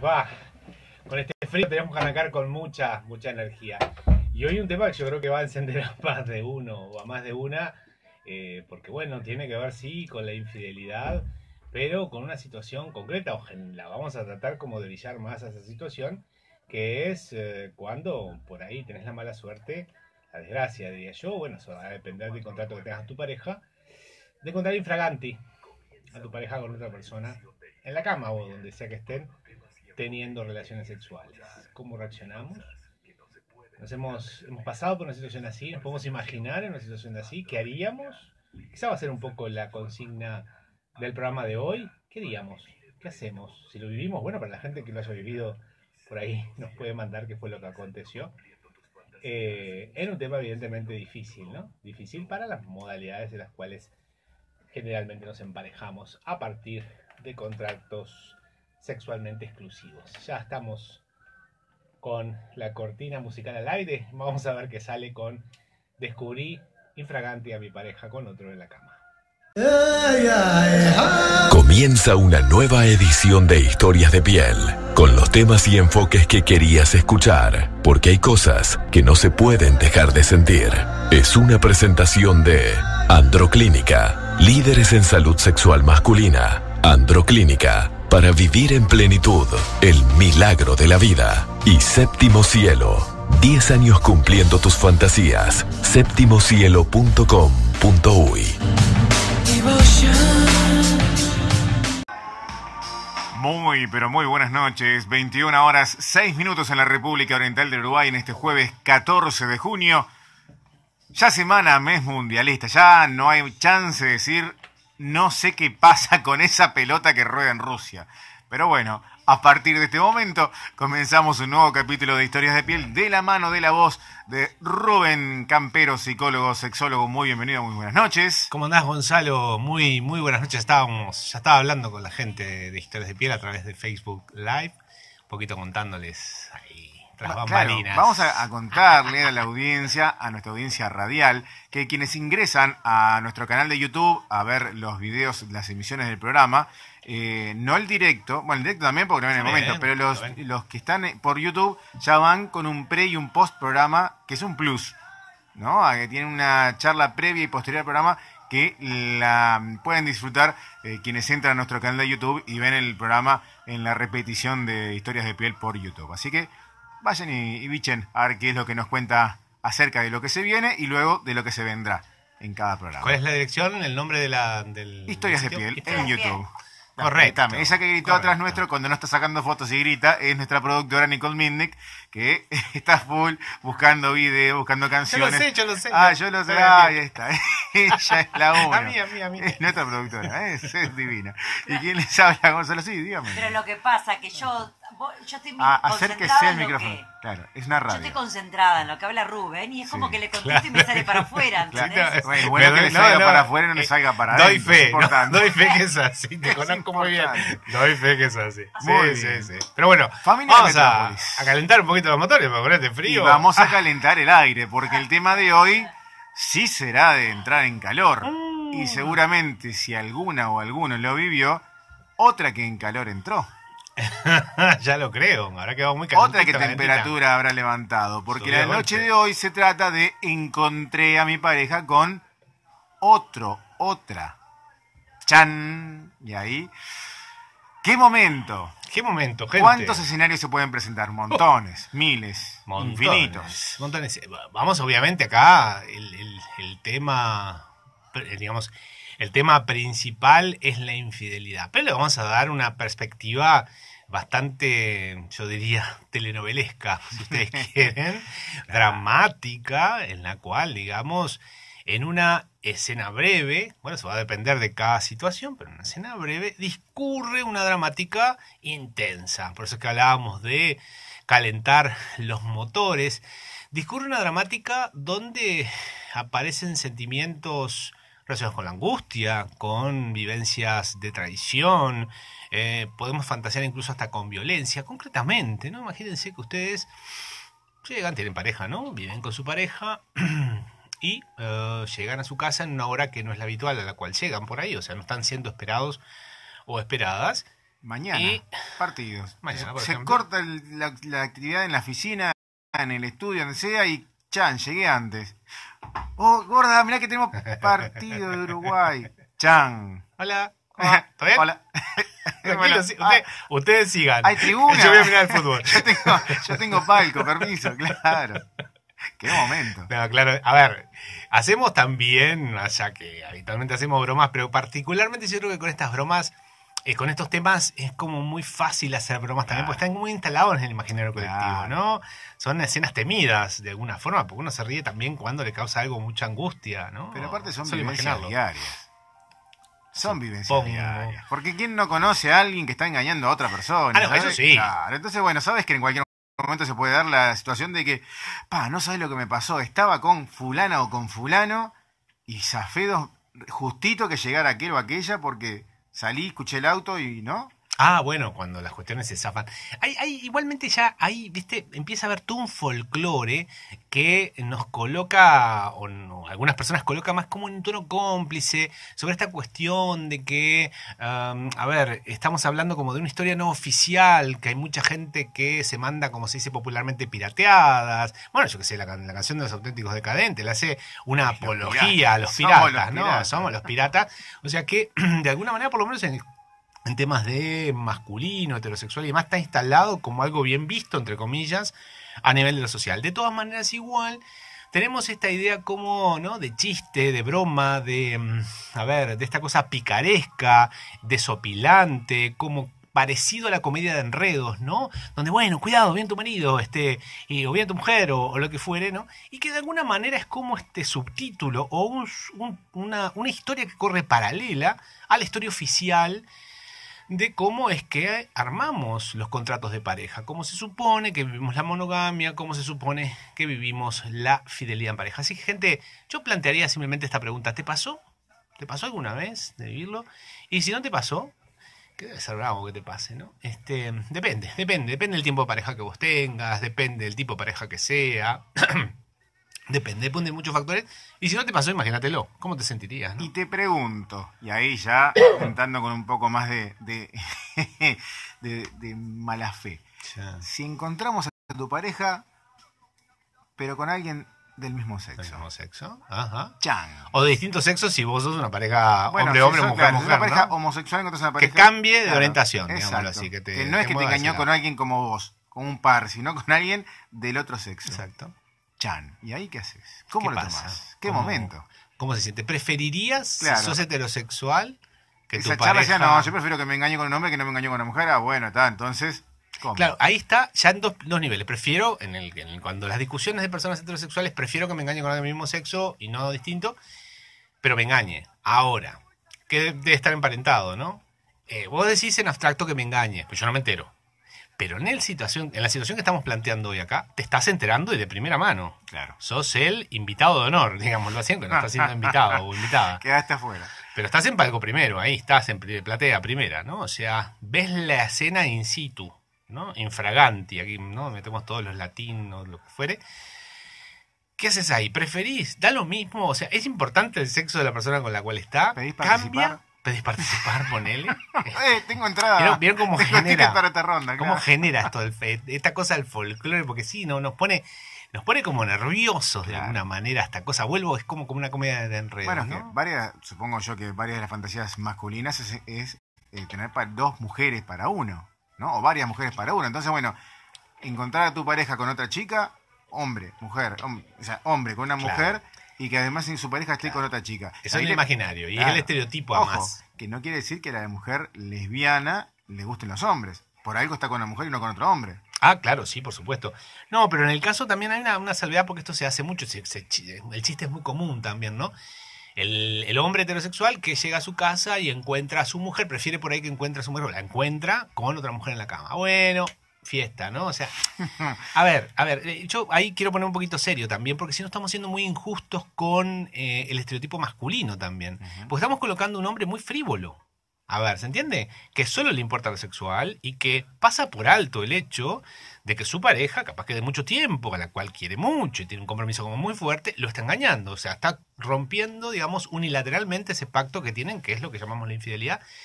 Va, con este frío tenemos que arrancar con mucha energía. Y hoy un tema que yo creo que va a encender a más de uno o a más de una, porque bueno, tiene que ver sí con la infidelidad, pero con una situación concreta, la vamos a tratar como de brillar más a esa situación, que es cuando por ahí tenés la mala suerte, la desgracia, diría yo, bueno, eso va a depender del contrato que tengas con tu pareja, de encontrar infraganti a tu pareja con otra persona en la cama o donde sea que estén teniendo relaciones sexuales. ¿Cómo reaccionamos? Hemos pasado por una situación así, nos podemos imaginar en una situación así, ¿qué haríamos? Quizá va a ser un poco la consigna del programa de hoy. ¿Qué haríamos? ¿Qué hacemos? Si lo vivimos, bueno, para la gente que lo haya vivido por ahí nos puede mandar qué fue lo que aconteció. Era un tema evidentemente difícil, ¿no? Difícil para las modalidades de las cuales generalmente nos emparejamos a partir de contratos sexualmente exclusivos. Ya estamos con la cortina musical al aire. Vamos a ver qué sale con Descubrí infraganti a mi pareja con otro en la cama. Comienza una nueva edición de Historias de Piel, con los temas y enfoques que querías escuchar, porque hay cosas que no se pueden dejar de sentir. Es una presentación de Androclínica, líderes en salud sexual masculina. Androclínica, para vivir en plenitud, el milagro de la vida. Y Séptimo Cielo, 10 años cumpliendo tus fantasías. Septimocielo.com.uy. Muy, pero muy buenas noches. 21 horas 6 minutos en la República Oriental del Uruguay en este jueves 14 de junio. Ya semana, mes mundialista. Ya no hay chance de decir no sé qué pasa con esa pelota que rueda en Rusia. Pero bueno, a partir de este momento comenzamos un nuevo capítulo de Historias de Piel de la mano de la voz de Rubén Campero, psicólogo, sexólogo. Muy bienvenido, muy buenas noches. ¿Cómo andás, Gonzalo? Muy buenas noches. Ya estaba hablando con la gente de Historias de Piel a través de Facebook Live, un poquito contándoles ahí tras bambalinas. Claro, vamos a contarle a la audiencia, a nuestra audiencia radial, que quienes ingresan a nuestro canal de YouTube a ver los videos, las emisiones del programa, no el directo, bueno, el directo también porque no ven en el momento, pero los que están por YouTube ya van con un pre y un post programa, que es un plus, ¿no? Que tienen una charla previa y posterior al programa que la pueden disfrutar quienes entran a nuestro canal de YouTube y ven el programa en la repetición de Historias de Piel por YouTube. Así que vayan y bichen a ver qué es lo que nos cuenta acerca de lo que se viene y luego de lo que se vendrá en cada programa. ¿Cuál es la dirección? El nombre del Historias de Piel en YouTube. Correcto. Esa que gritó atrás nuestro cuando no está sacando fotos y grita es nuestra productora Nicole Midnick, que está full buscando videos, buscando canciones. Yo lo sé. Yo lo sé. Ahí está. Ella es la una. A mí. Es nuestra productora, es divina. ¿Y quién les habla, Gonzalo? Sí, dígame. Pero lo que pasa que yo estoy acérquese concentrada al en lo micrófono. que... Claro, es una radio. Yo estoy concentrada en lo que habla Rubén y es como que le contesto y me sale para afuera, ¿entendés? Bueno, que le salga para afuera y no le salga para doy adentro. Fe, doy fe que es así, te conozco muy bien. Doy fe que es así. Sí. Pero bueno, Familia vamos a Metrópolis. calentar un poquito los motores, para ponerte frío. Y vamos a calentar el aire, porque el tema de hoy sí será de entrar en calor. Y seguramente si alguna o alguno lo vivió, otra que en calor entró. Ya lo creo, habrá quedado muy calentito. Otra que temperatura habrá levantado, porque la noche de hoy se trata de encontré a mi pareja con otra. ¡Chan! Y ahí, ¿qué momento? ¿Qué momento, gente? ¿Cuántos escenarios se pueden presentar? Montones, miles, infinitos. Montones. Vamos, obviamente, acá el tema, digamos, el tema principal es la infidelidad. Pero le vamos a dar una perspectiva bastante, yo diría, telenovelesca, si ustedes quieren, dramática, en la cual, digamos, en una escena breve, bueno, eso va a depender de cada situación, pero en una escena breve discurre una dramática intensa. Por eso es que hablábamos de calentar los motores. Discurre una dramática donde aparecen sentimientos relacionados con la angustia, con vivencias de traición, podemos fantasear incluso hasta con violencia, concretamente, ¿no? Imagínense que ustedes llegan, tienen pareja, ¿no? Viven con su pareja y llegan a su casa en una hora que no es la habitual a la cual llegan por ahí, o sea, no están siendo esperados o esperadas, Mañana, Y- partidos. Mañana, por Se ejemplo. corta la actividad en la oficina, en el estudio, donde sea, y chan, llegué antes. Oh, gorda, mirá que tenemos partido de Uruguay. Chan. Hola. ¿Cómo va? ¿Todo bien? Hola. Tranquilo, Bueno, sí, ustedes sigan. hay tribuna. Yo voy a mirar el fútbol. yo tengo palco, permiso, claro. Qué momento. No, claro, a ver, hacemos también, allá que habitualmente hacemos bromas, pero particularmente yo creo que con estas bromas, con estos temas, es como muy fácil hacer bromas también, porque están muy instalados en el imaginario colectivo, Claro. ¿no? Son escenas temidas de alguna forma, porque uno se ríe también cuando le causa algo mucha angustia, ¿no? Pero aparte son Solo vivencias imaginarlo. diarias. Son vivencias Supongo. diarias. Porque ¿quién no conoce a alguien que está engañando a otra persona? Ah, no, eso ¿sabes? sí. Claro. Entonces, bueno, sabes que en cualquier momento se puede dar la situación de que, no sabes lo que me pasó. Estaba con fulana o con fulano y zafé justito que llegara aquel o aquella porque salí, escuché el auto y no. Ah, bueno, cuando las cuestiones se zafan. Igualmente ya ahí, viste, empieza a haber todo un folclore que nos coloca, o no, algunas personas colocan más como en un tono cómplice sobre esta cuestión de que, a ver, estamos hablando como de una historia no oficial, que hay mucha gente que se manda, como se dice popularmente, pirateadas. Bueno, yo qué sé, la canción de los auténticos decadentes, le hace una apología a los Somos los piratas, ¿no? piratas. Somos los piratas. O sea que, de alguna manera, por lo menos en temas de masculino, heterosexual y demás, está instalado como algo bien visto, entre comillas, a nivel de lo social. De todas maneras, igual, tenemos esta idea como, ¿no? De chiste, de broma, de esta cosa picaresca, desopilante, como parecido a la comedia de enredos, ¿no? Donde, bueno, cuidado, viene tu marido, o viene tu mujer, o lo que fuere, ¿no? Y que de alguna manera es como este subtítulo o una historia que corre paralela a la historia oficial de cómo es que armamos los contratos de pareja, cómo se supone que vivimos la monogamia, cómo se supone que vivimos la fidelidad en pareja. Así que, gente, yo plantearía simplemente esta pregunta: ¿te pasó? ¿Te pasó alguna vez de vivirlo? Y si no te pasó, que debe ser bravo que te pase, ¿no? Depende del tiempo de pareja que vos tengas, depende del tipo de pareja que sea. Depende de muchos factores. Y si no te pasó, imagínatelo. ¿Cómo te sentirías, no? Y te pregunto, y ahí ya entrando con un poco más de mala fe. Ya. Si encontramos a tu pareja, pero con alguien del mismo ¿El sexo. mismo sexo? Ajá. Chan. O de distintos sexos si vos sos una pareja Bueno, hombre-hombre, si sos, mujer-mujer, claro, si sos una pareja ¿no? homosexual, encontrás una Que pareja... cambie de orientación, exacto. digámoslo así. Que no es que te mueva engañó hacia con la- alguien como vos, con un par, sino con alguien del otro sexo. Exacto. Chan. ¿Y ahí qué haces? ¿Cómo ¿Qué lo pasa? tomás? ¿Qué ¿Cómo- momento? ¿Cómo se siente? ¿Preferirías, Claro. si sos heterosexual, que tu Esa charla pareja... decía, no, yo prefiero que me engañe con un hombre que no me engañe con una mujer. Ah, bueno, está, entonces, ¿cómo? Claro, ahí está ya en dos niveles. Prefiero, cuando las discusiones de personas heterosexuales, prefiero que me engañe con alguien del mismo sexo y no distinto, pero me engañe. Ahora, que debe estar emparentado, ¿no? Vos decís en abstracto que me engañe, pues yo no me entero. Pero en la situación que estamos planteando hoy acá, te estás enterando y de primera mano. Claro. Sos el invitado de honor, digámoslo así, que no estás siendo invitado o invitada. Quedaste afuera. Pero estás en palco primero, ahí estás en platea primera, ¿no? O sea, ves la escena in situ, ¿no? Infraganti, aquí, ¿no? Metemos todos los latinos, lo que fuere. ¿Qué haces ahí? ¿Preferís? ¿Da lo mismo? O sea, ¿es importante el sexo de la persona con la cual está? ¿Pedís ¿Cambia? participar? ¿Pedís participar? Ponele. Tengo entrada. ¿Vieron cómo Tengo genera? ticket para esta ronda, ¿Cómo claro. genera esto, esta cosa del folclore? Porque sí, no, nos pone como nerviosos de Claro. alguna manera esta cosa. Vuelvo, es como una comedia de enredos, Bueno, ¿no? que supongo yo que varias de las fantasías masculinas es tener dos mujeres para uno, ¿no? O varias mujeres para uno. Entonces, bueno, encontrar a tu pareja con otra chica, hombre, mujer, o sea, hombre con una Claro. mujer y que además en su pareja esté con otra chica. Eso es Ahí el le- imaginario y es Claro. el estereotipo Ojo, además. que no quiere decir que a la mujer lesbiana le gusten los hombres. Por algo está con una mujer y no con otro hombre. Ah, claro, sí, por supuesto. No, pero en el caso también hay una salvedad porque esto se hace mucho. El chiste es muy común también, ¿no? El hombre heterosexual que llega a su casa y encuentra a su mujer, prefiere por ahí que encuentre a su mujer, o la encuentra con otra mujer en la cama. Bueno, fiesta, ¿no? O sea, a ver, yo ahí quiero poner un poquito serio también, porque si no estamos siendo muy injustos con el estereotipo masculino también. Porque estamos colocando un hombre muy frívolo. A ver, ¿se entiende? Que solo le importa lo sexual y que pasa por alto el hecho de que su pareja, capaz que de mucho tiempo, a la cual quiere mucho y tiene un compromiso como muy fuerte, lo está engañando. O sea, está rompiendo, digamos, unilateralmente ese pacto que tienen, que es lo que llamamos la infidelidad.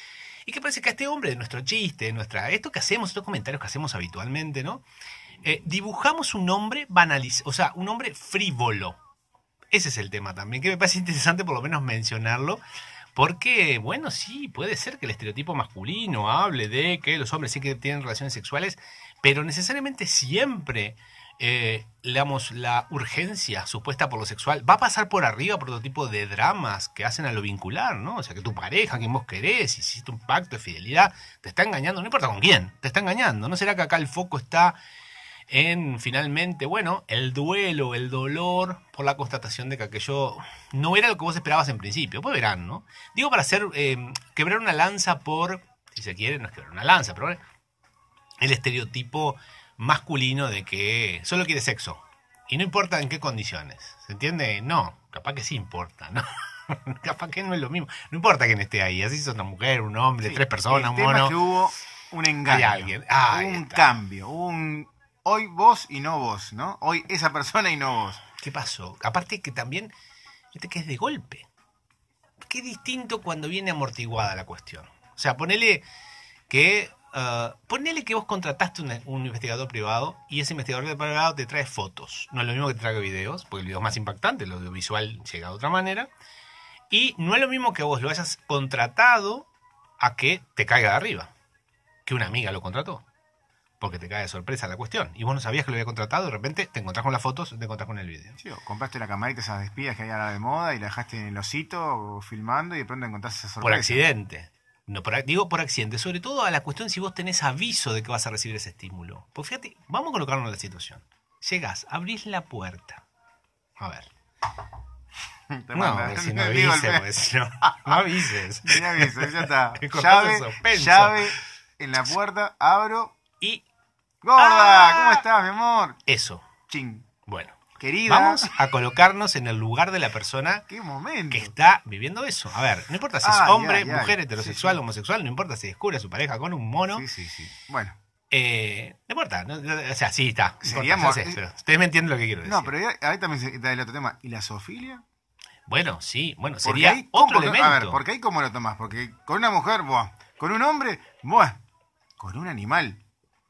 Y que parece que a este hombre, de nuestro chiste, de esto que hacemos, estos comentarios que hacemos habitualmente, ¿no? Dibujamos un hombre banalizado, o sea, un hombre frívolo. Ese es el tema también, que me parece interesante por lo menos mencionarlo, porque, bueno, sí, puede ser que el estereotipo masculino hable de que los hombres sí que tienen relaciones sexuales, pero necesariamente siempre, digamos, la urgencia supuesta por lo sexual va a pasar por arriba por otro tipo de dramas que hacen a lo vincular, ¿no? O sea, que tu pareja, quien vos querés, hiciste un pacto de fidelidad, te está engañando, no importa con quién, te está engañando. ¿No será que acá el foco está en, finalmente, bueno, el duelo, el dolor por la constatación de que aquello no era lo que vos esperabas en principio? Pues verán, ¿no? Digo, para hacer, quebrar una lanza por, si se quiere, no es quebrar una lanza, pero el estereotipo masculino de que solo quiere sexo. Y no importa en qué condiciones. ¿Se entiende? No, capaz que sí importa, ¿no? Capaz que no es lo mismo. No importa quién esté ahí. Así es una mujer, un hombre, 3 personas, un mono. El tema es que hubo un engaño. Hay alguien. Un cambio. Hoy vos y no vos, ¿no? Hoy esa persona y no vos. ¿Qué pasó? Aparte que también, viste que es de golpe. Qué distinto cuando viene amortiguada la cuestión. O sea, ponele que vos contrataste un investigador privado y ese investigador privado te trae fotos. No es lo mismo que te traiga videos, porque el video es más impactante, el audiovisual llega de otra manera. Y no es lo mismo que vos lo hayas contratado a que te caiga de arriba. Que una amiga lo contrató. Porque te cae de sorpresa la cuestión. Y vos no sabías que lo había contratado, de repente te encontrás con las fotos, te encontrás con el video. Sí, compraste la camarita esas de espías que hay ahora de moda y la dejaste en el osito filmando y de pronto encontrás esa sorpresa. Por accidente. No, digo por accidente. Sobre todo a la cuestión si vos tenés aviso de que vas a recibir ese estímulo. Porque fíjate, vamos a colocarnos en la situación. Llegás, abrís la puerta. A ver. No avises, pues, no avises. No avises, ya está. Llave en la puerta, abro. Y... ¡Gorda! ¿Cómo estás, mi amor? Eso. Ching. Bueno. Querida. Vamos a colocarnos en el lugar de la persona ¿Qué momento? que está viviendo eso. A ver, no importa si es hombre, mujer, heterosexual, homosexual, no importa si descubre a su pareja con un mono. Sí. Bueno. No importa, no, o sea, sí está. Seríamos, importa, pero ustedes me entienden lo que quiero decir. No, pero ahí también está el otro tema. ¿Y la zoofilia? Bueno, sí, porque sería ahí, otro elemento. A ver, porque ahí cómo lo tomás. Porque con una mujer, buah. Con un hombre, buah. Con un animal.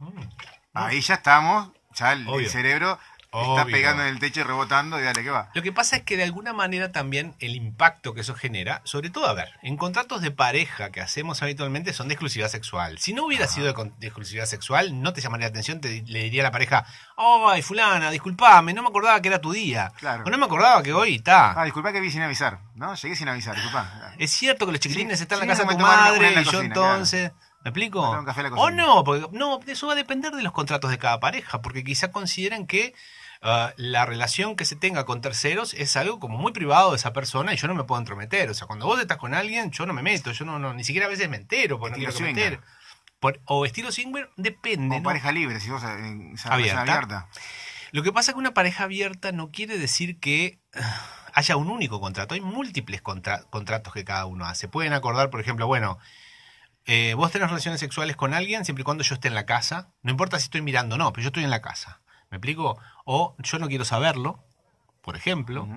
Ahí ya estamos, ya el cerebro está pegando en el techo y rebotando y dale, ¿qué va? Lo que pasa es que de alguna manera también el impacto que eso genera, sobre todo, a ver, en contratos de pareja que hacemos habitualmente son de exclusividad sexual. Si no hubiera sido de exclusividad sexual, no te llamaría la atención, le diría a la pareja, ay, fulana, disculpame, no me acordaba que era tu día. Claro. O no me acordaba que hoy está. Disculpa que vi sin avisar, ¿no? Llegué sin avisar, disculpa. Es cierto que los chiquilines están en la sí, casa de tu me tomaron madre en la y yo cocina, entonces... claro. ¿Me explico? Un café a la O cocina. no, porque no, eso va a depender de los contratos de cada pareja, porque quizá consideren que la relación que se tenga con terceros es algo como muy privado de esa persona y yo no me puedo entrometer. O sea, cuando vos estás con alguien, yo no me meto, yo no ni siquiera a veces me entero, porque no quiero meter. O estilo swinger, depende. O ¿no? pareja libre, si vos abierta. Lo que pasa es que una pareja abierta no quiere decir que haya un único contrato. Hay múltiples contratos que cada uno hace. Pueden acordar, por ejemplo, bueno... vos tenés relaciones sexuales con alguien siempre y cuando yo esté en la casa. No importa si estoy mirando o no, pero yo estoy en la casa. ¿Me explico? O yo no quiero saberlo, por ejemplo.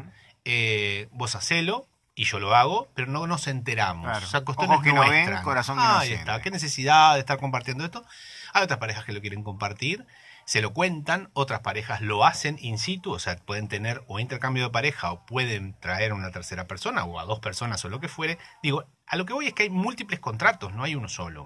Vos hacelo y yo lo hago, pero no nos enteramos. Claro. O sea, cuestiones ojos que no ven, corazón que no ahí siente. está. ¿Qué necesidad de estar compartiendo esto? Hay otras parejas que lo quieren compartir, se lo cuentan, otras parejas lo hacen in situ, o sea, pueden tener o intercambio de pareja o pueden traer a una tercera persona o a 2 personas o lo que fuere. Digo, a lo que voy es que hay múltiples contratos, no hay uno solo.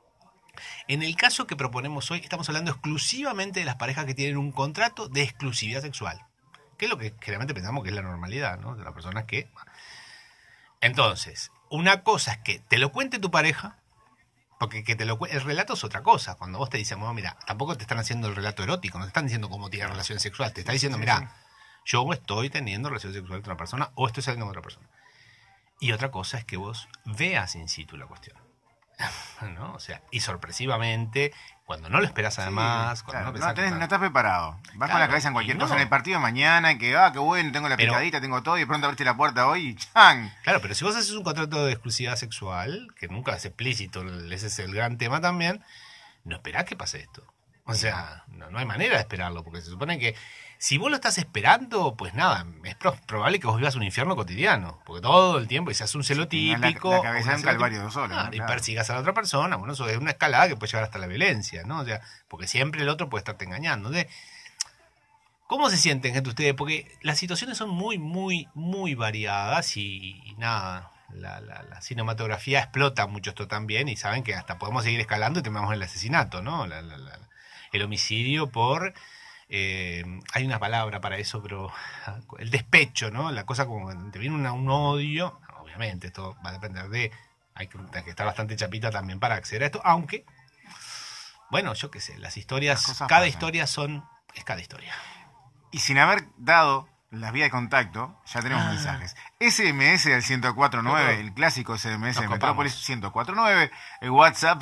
En el caso que proponemos hoy, estamos hablando exclusivamente de las parejas que tienen un contrato de exclusividad sexual, que es lo que generalmente pensamos que es la normalidad, ¿no? De las personas que... Entonces, una cosa es que te lo cuente tu pareja, porque el relato es otra cosa. Cuando vos te dicen, bueno, mira, tampoco te están haciendo el relato erótico, no te están diciendo cómo tiene relación sexual, te está diciendo, mira, yo estoy teniendo relación sexual con otra persona o estoy saliendo con otra persona. Y otra cosa es que vos veas in situ la cuestión. ¿No? O sea, y sorpresivamente, cuando no lo esperas además, cuando no pensás no estás preparado. Vas con la cabeza en cualquier cosa, en el partido de mañana, que qué bueno, tengo la picadita, tengo todo, y de pronto abriste la puerta hoy y ¡chan! Claro, pero si vos haces un contrato de exclusividad sexual, que nunca es explícito, ese es el gran tema también, no esperás que pase esto. O sea, no hay manera de esperarlo, porque se supone que si vos lo estás esperando, pues nada, es probable que vos vivas un infierno cotidiano, porque todo el tiempo, y seas un celotípico, la cabeza de un calvario solo, ¿no? y persigas a la otra persona, bueno, eso es una escalada que puede llevar hasta la violencia, ¿no? O sea, porque siempre el otro puede estarte engañando. Entonces, ¿cómo se sienten, gente, ustedes? Porque las situaciones son muy, muy, muy variadas y nada, la cinematografía explota mucho esto también y saben que hasta podemos seguir escalando y terminamos en el asesinato, ¿no? El homicidio por... hay una palabra para eso, pero el despecho, ¿no? La cosa como te viene un odio, obviamente esto va a depender de... Hay que estar bastante chapita también para acceder a esto, aunque, bueno, yo qué sé, las historias, cada historia es cada historia. Y sin haber dado las vías de contacto, ya tenemos mensajes. SMS al 1049, el clásico SMS de Metrópolis 1049, el WhatsApp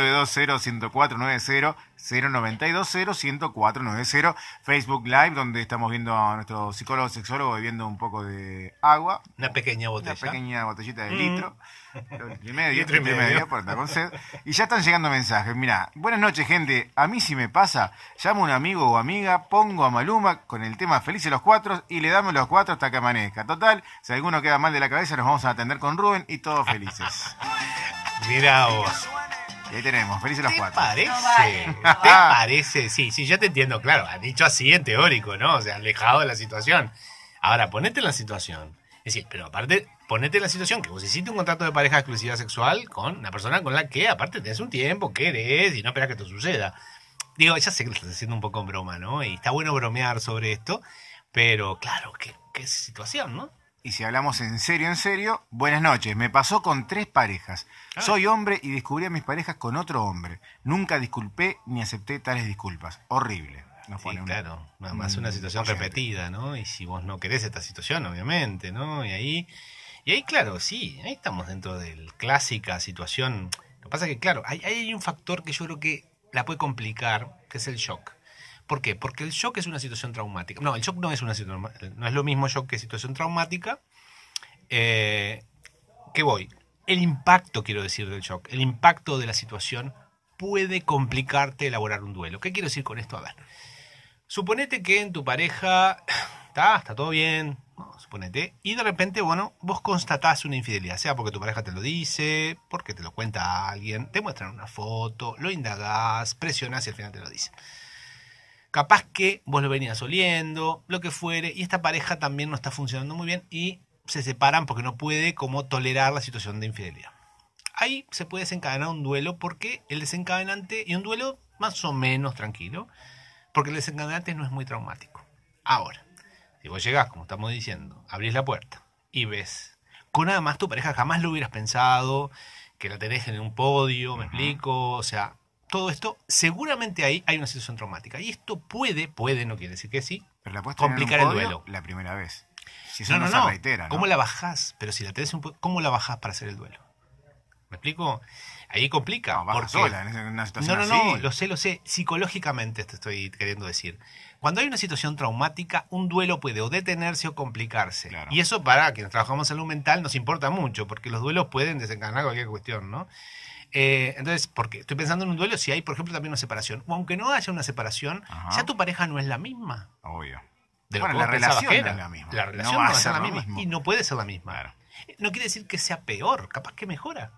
0920-10490, 0920-10490, Facebook Live, donde estamos viendo a nuestro psicólogo sexólogo bebiendo un poco de agua. Una pequeña botella. Una pequeña botellita de litro. Litro y medio, por estar con sed. Y ya están llegando mensajes. Mirá, buenas noches, gente. A mí si me pasa, llamo a un amigo o amiga, pongo a Maluma con el tema Felices los Cuatro y le damos los cuatro hasta que amanezca. Total, si alguno queda mal de la cabeza, nos vamos a atender con Rubén y todos felices. Mirá vos. Y ahí tenemos, Felices los Cuatro. ¿Te parece? ¿Te parece? Sí, ya te entiendo, claro. Han dicho así en teórico, ¿no? O sea, alejado de la situación. Ahora, ponete en la situación. Es decir, pero aparte, ponete en la situación que vos hiciste un contrato de pareja de exclusividad sexual con una persona con la que, aparte, tenés un tiempo, querés y no esperás que esto suceda. Digo, ya sé que lo estás haciendo un poco en broma, ¿no? Y está bueno bromear sobre esto, pero claro, qué situación, ¿no? Y si hablamos en serio, buenas noches. Me pasó con 3 parejas. Soy hombre y descubrí a mis parejas con otro hombre. Nunca disculpé ni acepté tales disculpas. Horrible. Sí, claro. Además una situación repetida, ¿no? Y si vos no querés esta situación, obviamente, ¿no? Y ahí, claro, sí, ahí estamos dentro de la clásica situación. Lo que pasa es que, claro, hay un factor que yo creo que la puede complicar, que es el shock. ¿Por qué? Porque el shock es una situación traumática. No, el shock no es una situación, no es lo mismo shock que situación traumática. El impacto, quiero decir, del shock, el impacto de la situación puede complicarte elaborar un duelo. ¿Qué quiero decir con esto? A ver, suponete que en tu pareja está todo bien, no, suponete, y de repente, bueno, vos constatás una infidelidad, sea porque tu pareja te lo dice, porque te lo cuenta alguien, te muestran una foto, lo indagás, presionás y al final te lo dice. Capaz que vos lo venías oliendo, lo que fuere, y esta pareja también no está funcionando muy bien y se separan porque no puede como tolerar la situación de infidelidad. Ahí se puede desencadenar un duelo porque el desencadenante, y un duelo más o menos tranquilo, porque el desencadenante no es muy traumático. Ahora, si vos llegás, como estamos diciendo, abrís la puerta y ves con nada más tu pareja jamás lo hubieras pensado, que la tenés en un podio, me explico, o sea... Todo esto, seguramente ahí hay una situación traumática. Y esto puede, no quiere decir que sí, pero la complicar el duelo. La primera vez. Si eso no se reitera, ¿no? ¿Cómo la bajás? Pero si la tenés ¿cómo la bajás para hacer el duelo? ¿Me explico? Ahí complica. No, baja sola en una situación así. No, lo sé. Psicológicamente te estoy queriendo decir. Cuando hay una situación traumática, un duelo puede o detenerse o complicarse. Claro. Y eso para quienes trabajamos en salud mental nos importa mucho, porque los duelos pueden desencadenar cualquier cuestión, ¿no? Entonces, porque estoy pensando en un duelo si hay, por ejemplo, también una separación. O aunque no haya una separación, ya tu pareja no es la misma. Obvio. Bueno, la relación no es la misma. La relación no va a ser la misma. Y no puede ser la misma. Claro. No quiere decir que sea peor, capaz que mejora.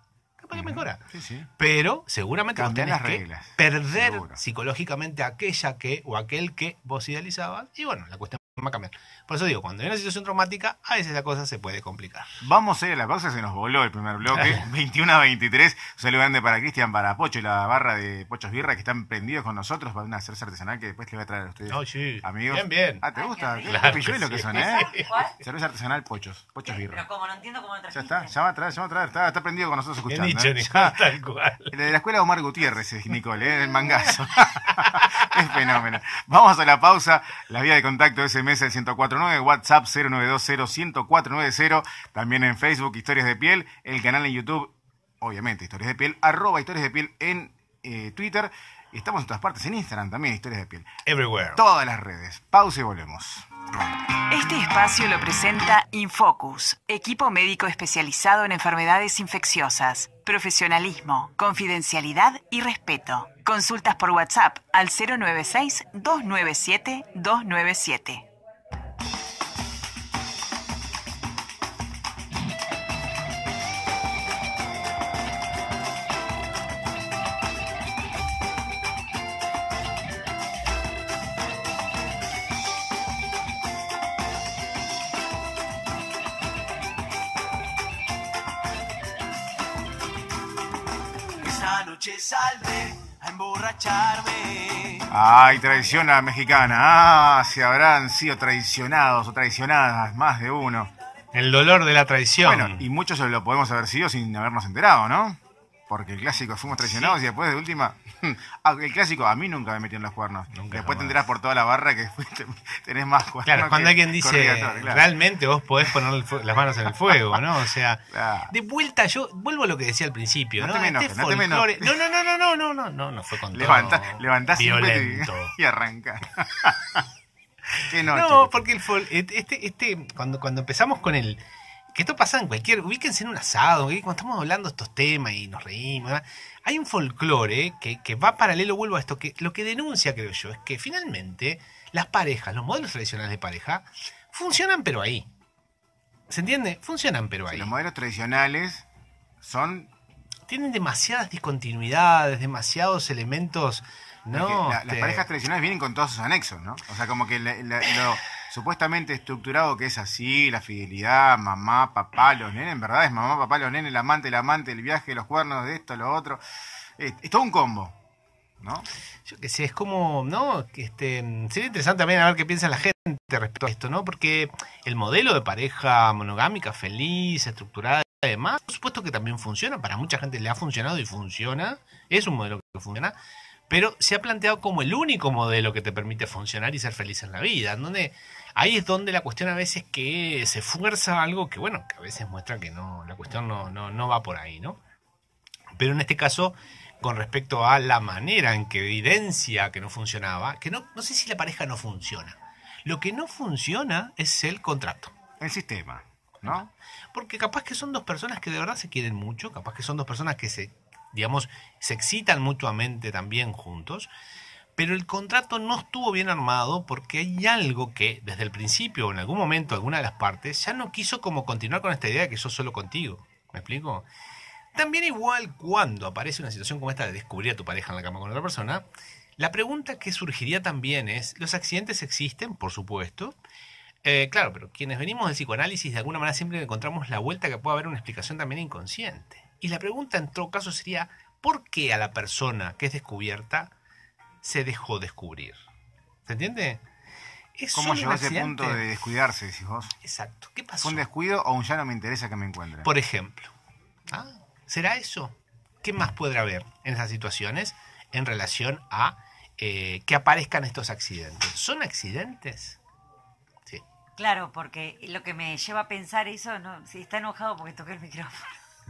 Sí. Pero seguramente vos tenés que perder seguro. Psicológicamente a aquella que o aquel que vos idealizabas. Y bueno, la cuestión va a cambiar. Por eso digo, cuando hay una situación traumática, a veces la cosa se puede complicar. Vamos a ir a la pausa, se nos voló el primer bloque. 21 a 23. Un saludo grande para Cristian, para Pocho y la barra de Pochos Birra que están prendidos con nosotros para una cerveza artesanal que después les voy a traer a ustedes. Oh, sí. Amigos. Bien. Ah, ¿te gusta? Qué claro pilluelo que son, ¿eh? ¿Cuál? Cerveza artesanal Pochos Birra. Pero como no entiendo cómo lo trajiste. Ya está, ya va a traer. Está prendido con nosotros escuchando. Bien dicho, tal cual. El de la escuela Omar Gutiérrez es Nicole, el mangazo. Es fenómeno. Vamos a la pausa. La vía de contacto SMS del 1049, WhatsApp 0920-10490, también en Facebook Historias de Piel, el canal en YouTube, obviamente Historias de Piel, @Historias de Piel en Twitter, y estamos en todas partes, en Instagram también Historias de Piel. Everywhere. Todas las redes. Pausa y volvemos. Este espacio lo presenta Infocus, equipo médico especializado en enfermedades infecciosas, profesionalismo, confidencialidad y respeto. Consultas por WhatsApp al 096-297-297. Esta noche saldré a emborracharme. Ay, tradición a la mexicana. Ah, se habrán sido traicionados o traicionadas más de uno. El dolor de la traición. Bueno, y muchos lo podemos haber sido sin habernos enterado, ¿no? Porque el clásico fuimos traicionados y después de última... el clásico a mí nunca me metieron los cuernos. Nunca Después te jamás. enterás por toda la barra que tenés más cuernos. Claro, cuando que alguien dice, corregidor, claro. realmente vos podés poner las manos en el fuego, ¿no? O sea, Claro. de vuelta, yo vuelvo a lo que decía al principio, No ¿no? te me enojes, no te me folclore- enojes. no fue con Levantás todo violento. y arranca. Qué noche. No, porque cuando empezamos con el... Que esto pasa en cualquier... Ubíquense en un asado, cuando estamos hablando de estos temas y nos reímos, ¿verdad? Hay un folclore que va paralelo, vuelvo a esto, que lo que denuncia, creo yo, es que finalmente las parejas, los modelos tradicionales de pareja, funcionan pero ahí. ¿Se entiende? Funcionan pero Sí, ahí. los modelos tradicionales son... Tienen demasiadas discontinuidades, demasiados elementos... No, las parejas tradicionales vienen con todos sus anexos, ¿no? O sea, como que lo supuestamente estructurado que es así, la fidelidad, mamá, papá, los nenes, en verdad es mamá, papá, los nenes, el amante, el viaje, los cuernos, de esto, lo otro. Es todo un combo, ¿no? Yo qué sé, es como, ¿no? Sería interesante también a ver qué piensa la gente respecto a esto, ¿no? Porque el modelo de pareja monogámica, feliz, estructurada y demás, por supuesto que también funciona, para mucha gente le ha funcionado y funciona, es un modelo que funciona, pero se ha planteado como el único modelo que te permite funcionar y ser feliz en la vida, en donde ahí es donde la cuestión a veces que se fuerza algo que, bueno, que a veces muestra que no, la cuestión no va por ahí, ¿no? Pero en este caso, con respecto a la manera en que evidencia que no funcionaba, que no sé si la pareja no funciona. Lo que no funciona es el contrato. El sistema, ¿no? Porque capaz que son dos personas que de verdad se quieren mucho, capaz que son dos personas que se excitan mutuamente también juntos, pero el contrato no estuvo bien armado porque hay algo que desde el principio o en algún momento alguna de las partes ya no quiso como continuar con esta idea de que yo solo contigo. ¿Me explico? También igual cuando aparece una situación como esta de descubrir a tu pareja en la cama con otra persona, la pregunta que surgiría también es, ¿los accidentes existen? Por supuesto. Claro, pero quienes venimos del psicoanálisis de alguna manera siempre encontramos la vuelta que puede haber una explicación también inconsciente. Y la pregunta en todo caso sería, ¿por qué a la persona que es descubierta se dejó descubrir? ¿Se entiende? ¿Es ¿Cómo solo llegó un a ese accidente? punto de descuidarse, decís vos? Exacto. ¿Qué pasó? ¿Fue un descuido o un ya no me interesa que me encuentren? Por ejemplo. ¿Será eso? ¿Qué más podrá haber en esas situaciones en relación a que aparezcan estos accidentes? ¿Son accidentes? Sí. Claro, porque lo que me lleva a pensar eso, no, si está enojado porque toqué el micrófono.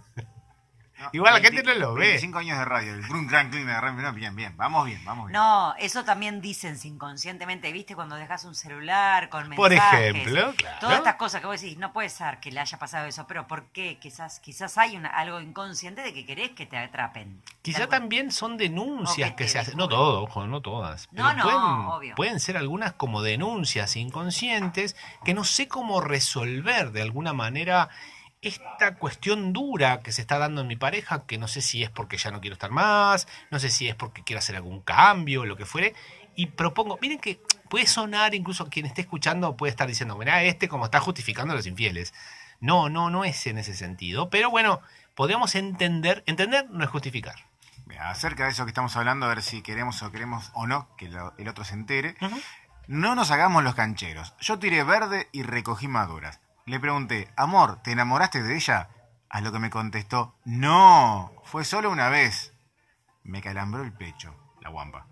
No, Igual la gente no lo ve. 25 años de radio, el Grun Gran Clean de radio. Bien, vamos bien. No, eso también dicen inconscientemente, ¿viste? Cuando dejas un celular con mensajes. Por ejemplo, claro. Todas estas cosas que vos decís, no puede ser que le haya pasado eso, pero ¿por qué? Quizás hay algo inconsciente de que querés que te atrapen. Quizá también son denuncias O que que te se hacen. No descubren. todo, ojo, no todas. No, Pero obvio. pueden ser algunas como denuncias inconscientes que no sé cómo resolver de alguna manera esta cuestión dura que se está dando en mi pareja, que no sé si es porque ya no quiero estar más, no sé si es porque quiero hacer algún cambio, lo que fuere, y propongo, miren que puede sonar, incluso quien esté escuchando puede estar diciendo, mirá, como está justificando a los infieles. No es en ese sentido, pero bueno, podríamos entender no es justificar. Acerca de eso que estamos hablando, a ver si queremos o no que el otro se entere. Uh-huh. No nos hagamos los cancheros. Yo tiré verde y recogí maduras. Le pregunté, amor, ¿te enamoraste de ella? A lo que me contestó, no, fue solo una vez. Me calambró el pecho, la guampa.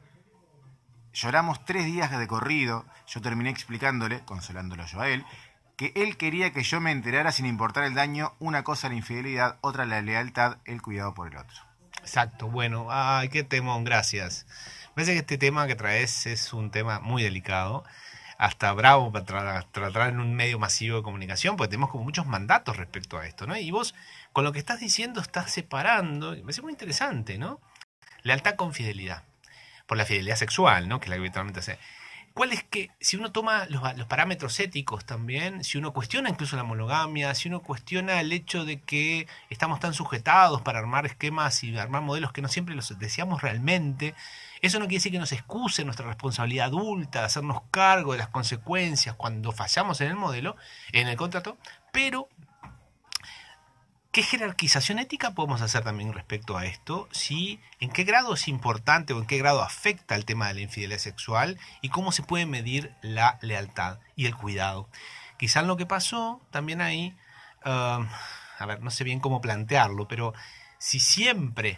Lloramos 3 días de corrido. Yo terminé explicándole, consolándolo yo a él, que él quería que yo me enterara sin importar el daño. Una cosa la infidelidad, otra la lealtad, el cuidado por el otro. Exacto, bueno, ay, qué temón, gracias. Me parece que este tema que traes es un tema muy delicado, hasta bravo para tratar en un medio masivo de comunicación, porque tenemos como muchos mandatos respecto a esto, ¿no? Y vos, con lo que estás diciendo, estás separando, y me parece muy interesante, ¿no? Lealtad con fidelidad. Por la fidelidad sexual, ¿no? Que es la que habitualmente hace. ¿Cuál es que, si uno toma los parámetros éticos también, si uno cuestiona incluso la monogamia, si uno cuestiona el hecho de que estamos tan sujetados para armar esquemas y armar modelos que no siempre los deseamos realmente, eso no quiere decir que nos excuse nuestra responsabilidad adulta de hacernos cargo de las consecuencias cuando fallamos en el modelo, en el contrato, pero ¿qué jerarquización ética podemos hacer también respecto a esto? ¿Sí? ¿En qué grado es importante o en qué grado afecta el tema de la infidelidad sexual? ¿Y cómo se puede medir la lealtad y el cuidado? Quizás lo que pasó también ahí, a ver, no sé bien cómo plantearlo, pero si siempre,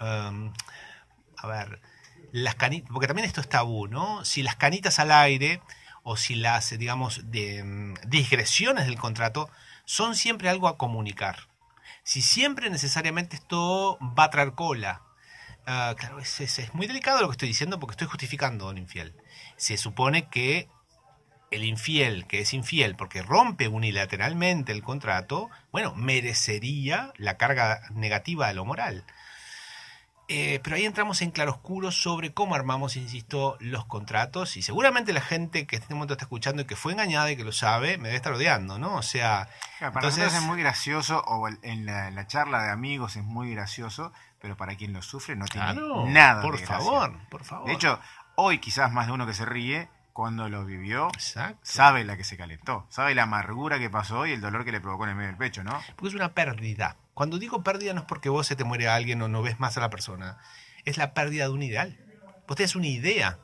a ver, las canitas, porque también esto es tabú, ¿no? Si las canitas al aire o si las, digamos, digresiones del contrato son siempre algo a comunicar. Si siempre necesariamente esto va a traer cola. Claro, es muy delicado lo que estoy diciendo porque estoy justificando a un infiel. Se supone que el infiel, que es infiel porque rompe unilateralmente el contrato, bueno, merecería la carga negativa de lo moral. Pero ahí entramos en claroscuro sobre cómo armamos, insisto, los contratos, y seguramente la gente que en este momento está escuchando y que fue engañada y que lo sabe, me debe estar odiando, ¿no? O sea, claro, para nosotros es muy gracioso, o en la charla de amigos es muy gracioso, pero para quien lo sufre no tiene nada por de gracia. Por favor. De hecho, hoy quizás más de uno que se ríe, cuando lo vivió, exacto, sabe la que se calentó, sabe la amargura que pasó y el dolor que le provocó en el medio del pecho, ¿no? Porque es una pérdida. Cuando digo pérdida no es porque vos se te muere alguien o no ves más a la persona. Es la pérdida de un ideal. Vos tenés una idea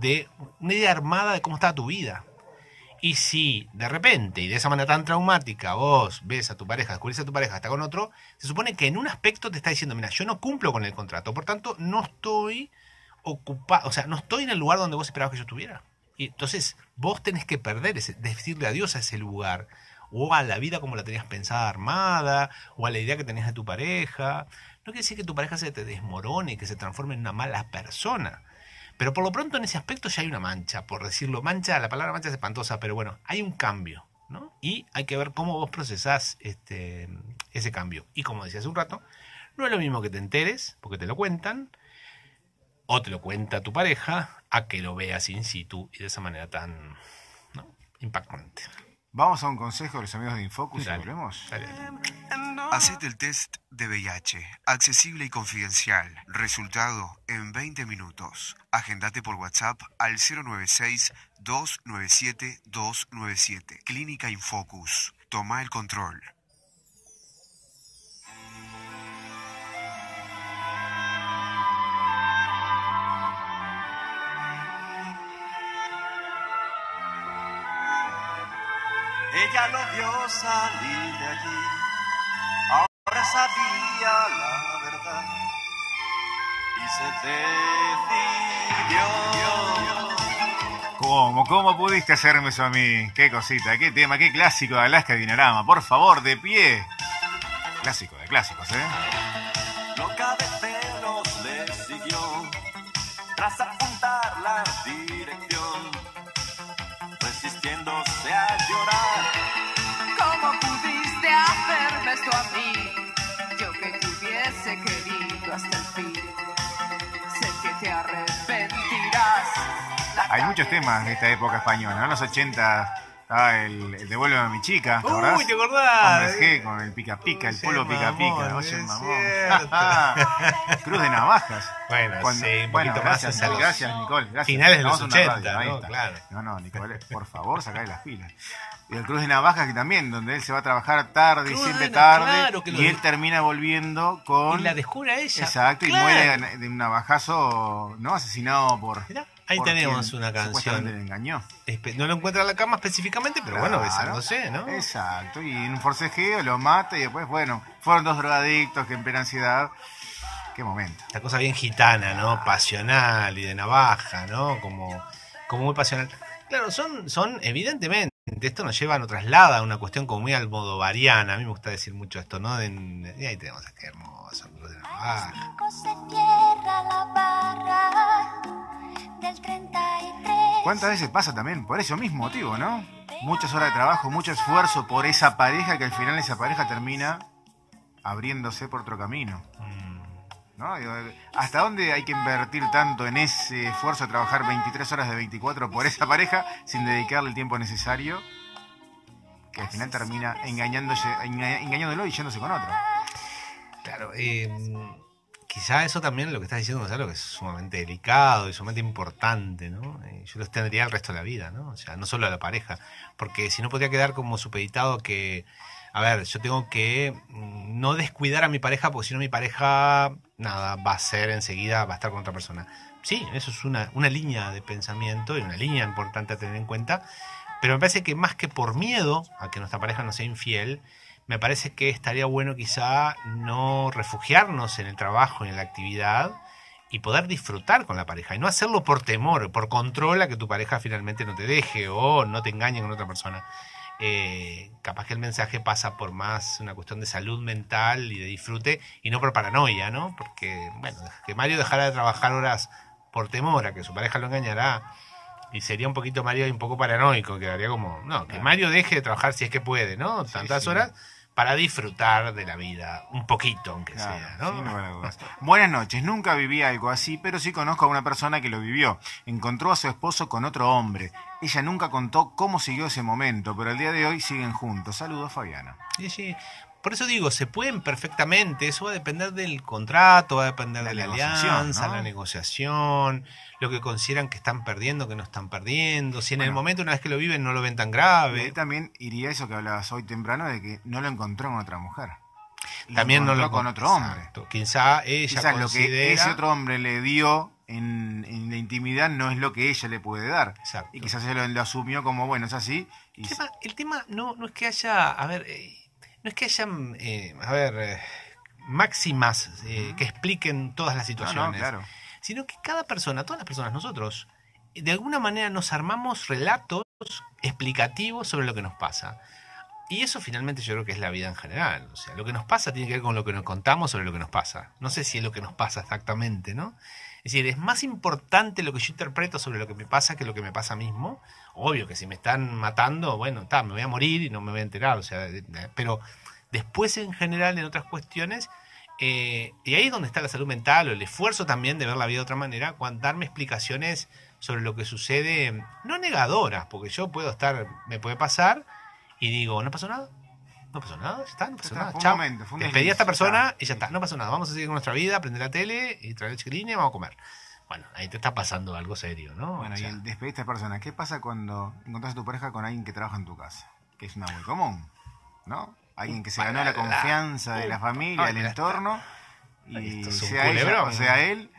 armada de cómo estaba tu vida. Y si de repente y de esa manera tan traumática vos ves a tu pareja, descubrís a tu pareja, está con otro, se supone que en un aspecto te está diciendo, mira, yo no cumplo con el contrato, por tanto no estoy ocupado, o sea, no estoy en el lugar donde vos esperabas que yo estuviera. Y entonces vos tenés que decirle adiós a ese lugar, o a la vida como la tenías pensada armada, o a la idea que tenías de tu pareja. No quiere decir que tu pareja se te desmorone y que se transforme en una mala persona. Pero por lo pronto en ese aspecto ya hay una mancha, por decirlo. La palabra mancha es espantosa, pero bueno, hay un cambio, ¿no? Y hay que ver cómo vos procesás ese cambio. Y como decía hace un rato, no es lo mismo que te enteres, porque te lo cuentan, o te lo cuenta tu pareja, a que lo veas in situ y de esa manera tan, ¿no?, impactante. Vamos a un consejo de los amigos de Infocus y Dale, volvemos. dale. Hacete el test de VIH, accesible y confidencial. Resultado en 20 minutos. Agendate por WhatsApp al 096-297-297. Clínica Infocus. Toma el control. Ella lo vio salir de allí, ahora sabía la verdad y se decidió. ¿Cómo pudiste hacerme eso a mí? Qué cosita, qué tema, qué clásico de Alaska Dinarama. Por favor, de pie. Clásico de clásicos, ¿eh? Loca de celos le siguió, tras apuntar la dirección, resistiéndose a llorar. ¿Cómo pudiste hacerme esto a mí? Yo que te hubiese querido hasta el fin. Sé que te arrepentirás. Hay muchos temas de esta época española, ¿no? En los 80 estaba el Devuélveme a mi chica, ¿te acordás? Uy, ¿te acordás? Hombres G con el pica pica, el polo pica pica. Oye, es mamón. cierto. Cruz de navajas. Bueno, sí, un poquito más gracias, hacia los gracias, Nicole. Gracias. finales de los Estamos en una 80, radio, ahí ¿no? está. Claro. No, Nicole, por favor, sacale las pilas. Y el Cruz de Navajas que también, donde él se va a trabajar tarde y Cruz siempre de tarde, claro que y él termina volviendo con... Y la descubre a ella. Exacto, Claro. y muere de un navajazo, ¿no? Asesinado por... Mirá, ahí por tenemos quien una supuestamente le canción. engañó. No lo encuentra en la cama específicamente, pero bueno, Claro. besándose, ¿no? Exacto, y en un forcejeo lo mata y después, bueno, fueron dos drogadictos que en plena ansiedad. Qué momento. Esta cosa bien gitana, ¿no? Pasional y de navaja, ¿no? Como muy pasional. Claro, son evidentemente, esto nos lleva, nos traslada a una cuestión como muy almodovariana. A mí me gusta decir mucho esto, ¿no? Y ahí tenemos a qué hermoso, Cruz de Navaja. Se cierra la barra del 33. ¿Cuántas veces pasa también por ese mismo motivo, no? Muchas horas de trabajo, mucho esfuerzo por esa pareja que al final esa pareja termina abriéndose por otro camino. ¿no? Digo, ¿hasta dónde hay que invertir tanto en ese esfuerzo de trabajar 23 horas de 24 por esa pareja sin dedicarle el tiempo necesario? Que al final termina engañándolo y yéndose con otro. Claro, quizá eso también, lo que estás diciendo, Gonzalo, que es sumamente delicado y sumamente importante, ¿no? Yo los tendría el resto de la vida, ¿no? O sea, no solo a la pareja, porque si no podría quedar como supeditado que, a ver, yo tengo que no descuidar a mi pareja, porque si no mi pareja, nada, va a estar con otra persona. Sí, eso es una línea de pensamiento y una línea importante a tener en cuenta, pero me parece que más que por miedo a que nuestra pareja no sea infiel, me parece que estaría bueno quizá no refugiarnos en el trabajo y en la actividad y poder disfrutar con la pareja y no hacerlo por temor, por control a que tu pareja finalmente no te deje o no te engañe con otra persona. Capaz que el mensaje pasa por más una cuestión de salud mental y de disfrute y no por paranoia, ¿no? Porque, bueno, que Mario dejara de trabajar horas por temor a que su pareja lo engañará y sería un poquito Mario y un poco paranoico, quedaría como, no, que Mario deje de trabajar si es que puede, ¿no? Tantas horas para disfrutar de la vida, un poquito aunque sea, ¿no? Sin lugar a dudas. Buenas noches, nunca viví algo así, pero sí conozco a una persona que lo vivió. Encontró a su esposo con otro hombre. Ella nunca contó cómo siguió ese momento, pero al día de hoy siguen juntos. Saludos, Fabiana. Sí. Por eso digo, se pueden perfectamente, eso va a depender del contrato, va a depender de la alianza, ¿no? La negociación, lo que consideran que están perdiendo, que no están perdiendo, si en el momento una vez que lo viven no lo ven tan grave. Y también iría eso que hablabas hoy temprano de que no lo encontró con otra mujer. También no lo con otro hombre. Exacto. Quizá ella lo que ese otro hombre le dio en la intimidad no es lo que ella le puede dar. Exacto. Y quizás ella lo asumió como, bueno, es así. Y el tema no es que haya, no es que haya, máximas que expliquen todas las situaciones, claro. Sino que cada persona, todas las personas, nosotros, de alguna manera nos armamos relatos explicativos sobre lo que nos pasa. Y eso finalmente yo creo que es la vida en general. O sea, lo que nos pasa tiene que ver con lo que nos contamos sobre lo que nos pasa. No sé si es lo que nos pasa exactamente, ¿no? Es decir, es más importante lo que yo interpreto sobre lo que me pasa que lo que me pasa mismo. Obvio que si me están matando, bueno, me voy a morir y no me voy a enterar. O sea, pero después en general en otras cuestiones, y ahí es donde está la salud mental o el esfuerzo también de ver la vida de otra manera, darme explicaciones sobre lo que sucede, no negadoras, porque yo me puede pasar y digo, ¿no pasó nada? No pasó nada, ya está, no pasó nada. Chao. Despedí a esta persona y ya está, no pasó nada. Vamos a seguir con nuestra vida, prender la tele y traer el chiquilín y vamos a comer. Bueno, ahí te está pasando algo serio, ¿no? Bueno, y el despedir a esta persona, ¿qué pasa cuando encontrás a tu pareja con alguien que trabaja en tu casa? Que es una muy común, ¿no? Alguien que se ganó la confianza de la familia, del entorno, y sea ella o sea él,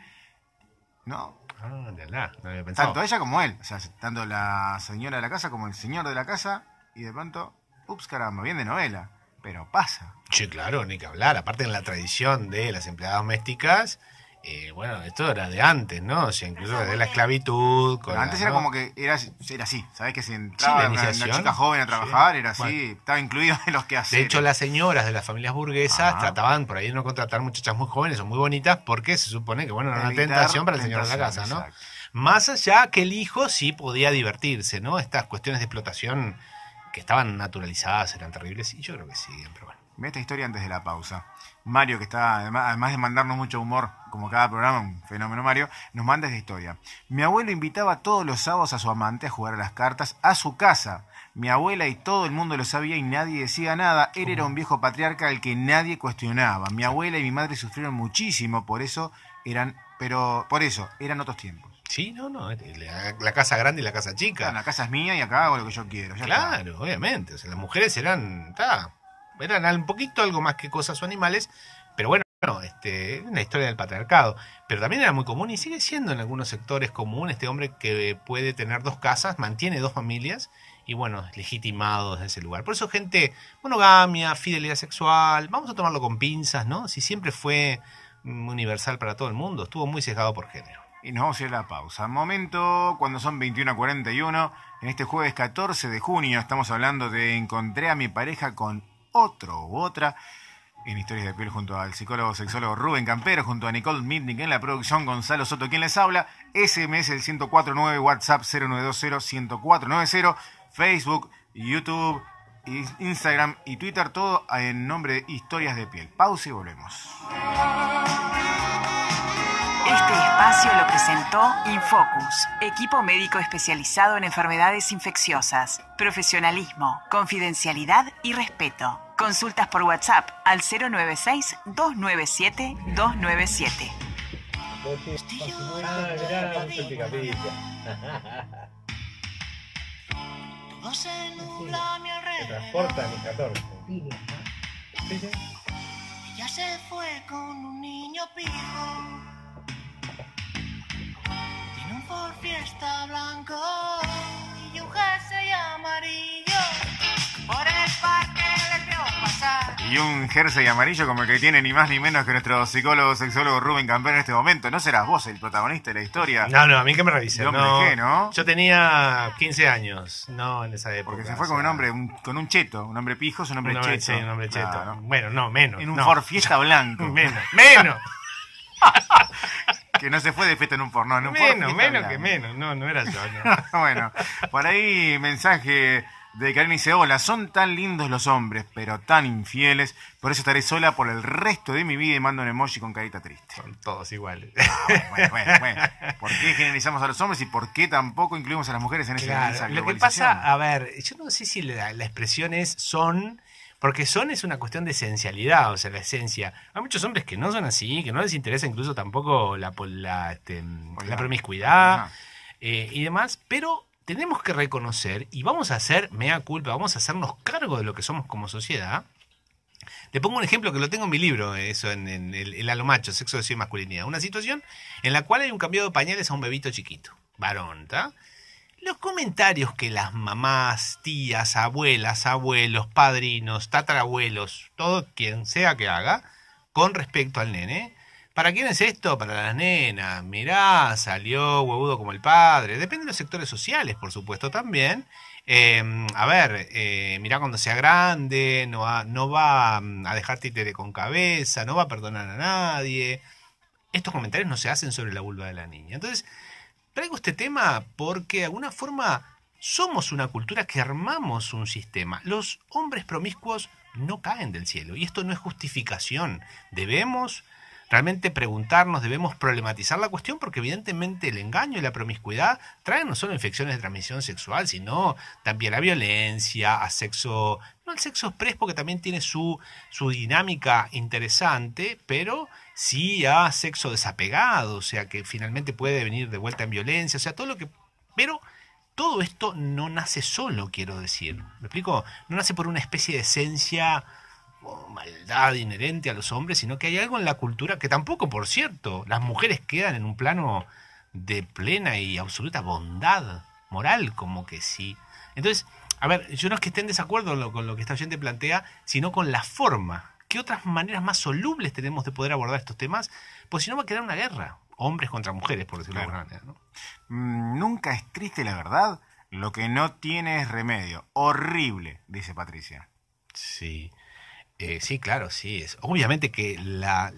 ¿no? No había pensado. Tanto ella como él, o sea, tanto la señora de la casa como el señor de la casa, y de pronto, ups, caramba, bien de novela, pero pasa. Sí, claro, ni que hablar. Aparte en la tradición de las empleadas domésticas, bueno, esto era de antes, ¿no? O sea, incluso desde la esclavitud. Pero antes era como que era así, ¿sabes? Que si entraba una chica joven a trabajar, era así, estaba incluido en los quehaceres. De hecho, las señoras de las familias burguesas trataban por ahí de no contratar muchachas muy jóvenes o muy bonitas porque se supone que, bueno, era una tentación para el señor de la casa, ¿no? Exacto. Más allá que el hijo sí podía divertirse, ¿no? Estas cuestiones de explotación que estaban naturalizadas eran terribles y yo creo que siguen, pero bueno. Ve esta historia antes de la pausa. Mario, que está, además de mandarnos mucho humor, como cada programa, un fenómeno Mario, nos manda esta historia. Mi abuelo invitaba todos los sábados a su amante a jugar a las cartas a su casa. Mi abuela y todo el mundo lo sabía y nadie decía nada. Él era un viejo patriarca al que nadie cuestionaba. Mi abuela y mi madre sufrieron muchísimo, por eso eran otros tiempos. Sí, no, la casa grande y la casa chica. La casa es mía y acá hago lo que yo quiero. Claro, obviamente. O sea, las mujeres eran un poquito algo más que cosas o animales, pero bueno, una historia del patriarcado. Pero también era muy común y sigue siendo en algunos sectores común este hombre que puede tener 2 casas, mantiene 2 familias y bueno, legitimado desde ese lugar. Por eso gente, monogamia, fidelidad sexual, vamos a tomarlo con pinzas, ¿no? Si siempre fue universal para todo el mundo, estuvo muy sesgado por género. Y nos vamos a ir a la pausa. Momento cuando son 21:41, en este jueves 14 de junio, estamos hablando de encontré a mi pareja con otro u otra, en Historias de Piel junto al psicólogo sexólogo Rubén Campero, junto a Nicole Mitnick en la producción, Gonzalo Soto quien les habla, SMS el 1049, WhatsApp 0920-104990, Facebook, YouTube, Instagram y Twitter, todo en nombre de Historias de Piel. Pausa y volvemos. Este espacio lo presentó Infocus, equipo médico especializado en enfermedades infecciosas, profesionalismo, confidencialidad y respeto. Consultas por WhatsApp al 096-297-297. Todo se nubla a mi alrededor. Se transporta mi 14. Ella se fue con un niño pijo. Tiene un Ford Fiesta blanco y un jersey amarillo. Por el parque les vio pasar. Y un jersey amarillo como el que tiene ni más ni menos que nuestro psicólogo, sexólogo Rubén Camper en este momento. ¿No serás vos el protagonista de la historia? No, a mí que me revisen. El hombre G, ¿no? Yo tenía 15 años, no en esa época. Porque se fue con un hombre, con un cheto. Un hombre pijo es un hombre cheto. Sí, un hombre cheto. Claro. Bueno, no, menos. En un Ford Fiesta blanco. Menos. Que no se fue de fiesta en un Ford, no, en un Ford Menos Fiesta blanco. que menos. No era yo. No. Bueno, por ahí mensaje de Karen dice: hola, son tan lindos los hombres, pero tan infieles, por eso estaré sola por el resto de mi vida, y mando un emoji con carita triste. Son todos iguales. Bueno. ¿Por qué generalizamos a los hombres y por qué tampoco incluimos a las mujeres en esa Lo que globalización? pasa, a ver, yo no sé si la expresión es son, porque son es una cuestión de esencialidad, o sea, la esencia. Hay muchos hombres que no son así, que no les interesa incluso tampoco la promiscuidad y demás, pero tenemos que reconocer, y vamos a hacer mea culpa, vamos a hacernos cargo de lo que somos como sociedad. Le pongo un ejemplo que lo tengo en mi libro, eso en el Alo Macho, Sexo, Deseo y Masculinidad. Una situación en la cual hay un cambio de pañales a un bebito chiquito, varón, ¿tá? Los comentarios que las mamás, tías, abuelas, abuelos, padrinos, tatarabuelos, todo quien sea que haga, con respecto al nene. ¿Para quién es esto? Para las nenas. Mirá, salió huevudo como el padre. Depende de los sectores sociales, por supuesto, también. Mirá cuando sea grande, no va a dejar títere con cabeza, no va a perdonar a nadie. Estos comentarios no se hacen sobre la vulva de la niña. Entonces, traigo este tema porque de alguna forma somos una cultura que armamos un sistema. Los hombres promiscuos no caen del cielo y esto no es justificación. Debemos realmente preguntarnos, debemos problematizar la cuestión porque evidentemente el engaño y la promiscuidad traen no solo infecciones de transmisión sexual, sino también la violencia, al sexo express porque también tiene su dinámica interesante, pero sí a sexo desapegado, o sea que finalmente puede venir de vuelta en violencia, o sea, pero todo esto no nace solo, quiero decir. ¿Me explico? No nace por una especie de esencia o maldad inherente a los hombres, sino que hay algo en la cultura que tampoco, por cierto, las mujeres quedan en un plano de plena y absoluta bondad moral, como que sí. Entonces, a ver, yo no es que esté en desacuerdo con lo que esta oyente plantea, sino con la forma. ¿Qué otras maneras más solubles tenemos de poder abordar estos temas? Pues si no va a quedar una guerra. Hombres contra mujeres, por decirlo de alguna manera, ¿no? Nunca es triste la verdad. Lo que no tiene es remedio. Horrible, dice Patricia. Sí. Sí, claro, sí. Obviamente que la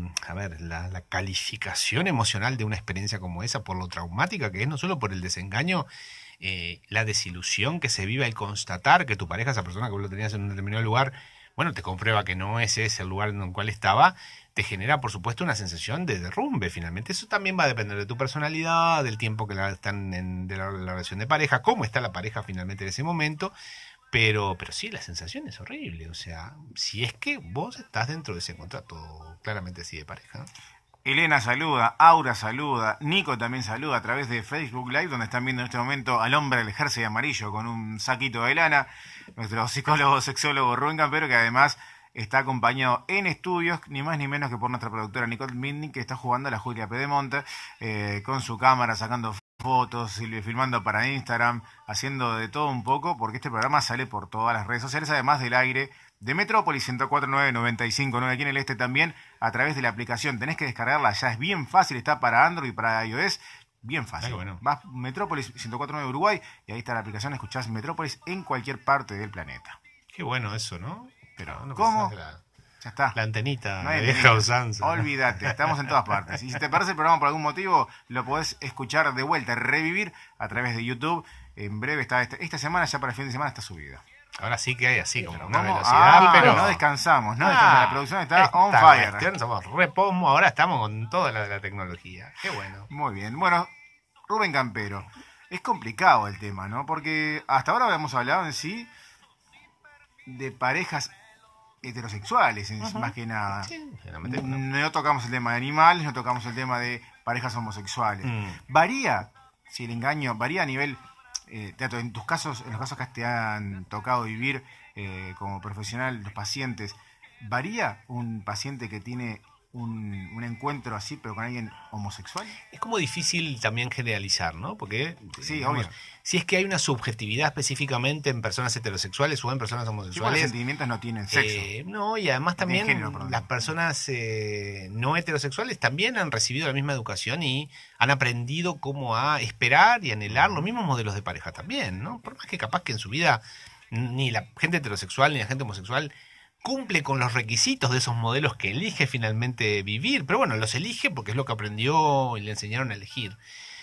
calificación emocional de una experiencia como esa, por lo traumática que es, no solo por el desengaño, la desilusión que se vive al constatar que tu pareja, esa persona que vos lo tenías en un determinado lugar, bueno, te comprueba que no es ese el lugar en el cual estaba, te genera, por supuesto, una sensación de derrumbe. Finalmente, eso también va a depender de tu personalidad, del tiempo que están de la relación de pareja, cómo está la pareja finalmente en ese momento. Pero sí, la sensación es horrible. O sea, si es que vos estás dentro de ese contrato claramente así de pareja. Elena saluda, Aura saluda, Nico también saluda a través de Facebook Live, donde están viendo en este momento al hombre del jersey amarillo con un saquito de lana, nuestro psicólogo, sexólogo Rubén Campero, que además está acompañado en estudios, ni más ni menos que por nuestra productora Nicole Midney, que está jugando a la Julia Pedemonte, con su cámara, sacando fotos, filmando para Instagram, haciendo de todo un poco, porque este programa sale por todas las redes sociales, además del aire de Metrópolis 104.9, 95.9 aquí en el este también, a través de la aplicación. Tenés que descargarla, ya es bien fácil, está para Android y para iOS, bien fácil. Bueno. Vas Metrópolis 104.9 Uruguay y ahí está la aplicación, escuchás Metrópolis en cualquier parte del planeta. Qué bueno eso, ¿no? Pero, no ¿cómo? Ya está. La antenita, No hay de vieja antenita. usanza. Olvídate, estamos en todas partes. Y si te perdés el programa por algún motivo, lo podés escuchar de vuelta, revivir a través de YouTube. En breve esta semana, ya para el fin de semana, está subida. Ahora sí que hay así, como una Vamos- velocidad, pero... no descansamos, ¿no? Ah, La producción está esta on fire. cuestión, somos repomo, ahora estamos con toda la tecnología. Qué bueno. Muy bien. Bueno, Rubén Campero, es complicado el tema, ¿no? Porque hasta ahora habíamos hablado en sí de parejas heterosexuales, más que nada. Sí, generalmente No tocamos el tema de animales, no tocamos el tema de parejas homosexuales. Varía, si el engaño varía a nivel, Teatro, en tus casos, en los casos que te han tocado vivir como profesional, los pacientes, ¿varía un paciente que tiene un encuentro así, pero con alguien homosexual? Es como difícil también generalizar, ¿no? Porque, Sí, digamos, obvio. si es que hay una subjetividad específicamente en personas heterosexuales o en personas Sí, porque los homosexuales... sentimientos no tienen sexo. No, y además No tienen también género, perdón. las personas no heterosexuales también han recibido la misma educación y han aprendido cómo a esperar y anhelar los mismos modelos de pareja también, ¿no? Por más que capaz que en su vida ni la gente heterosexual ni la gente homosexual cumple con los requisitos de esos modelos que elige finalmente vivir, pero bueno, los elige porque es lo que aprendió y le enseñaron a elegir.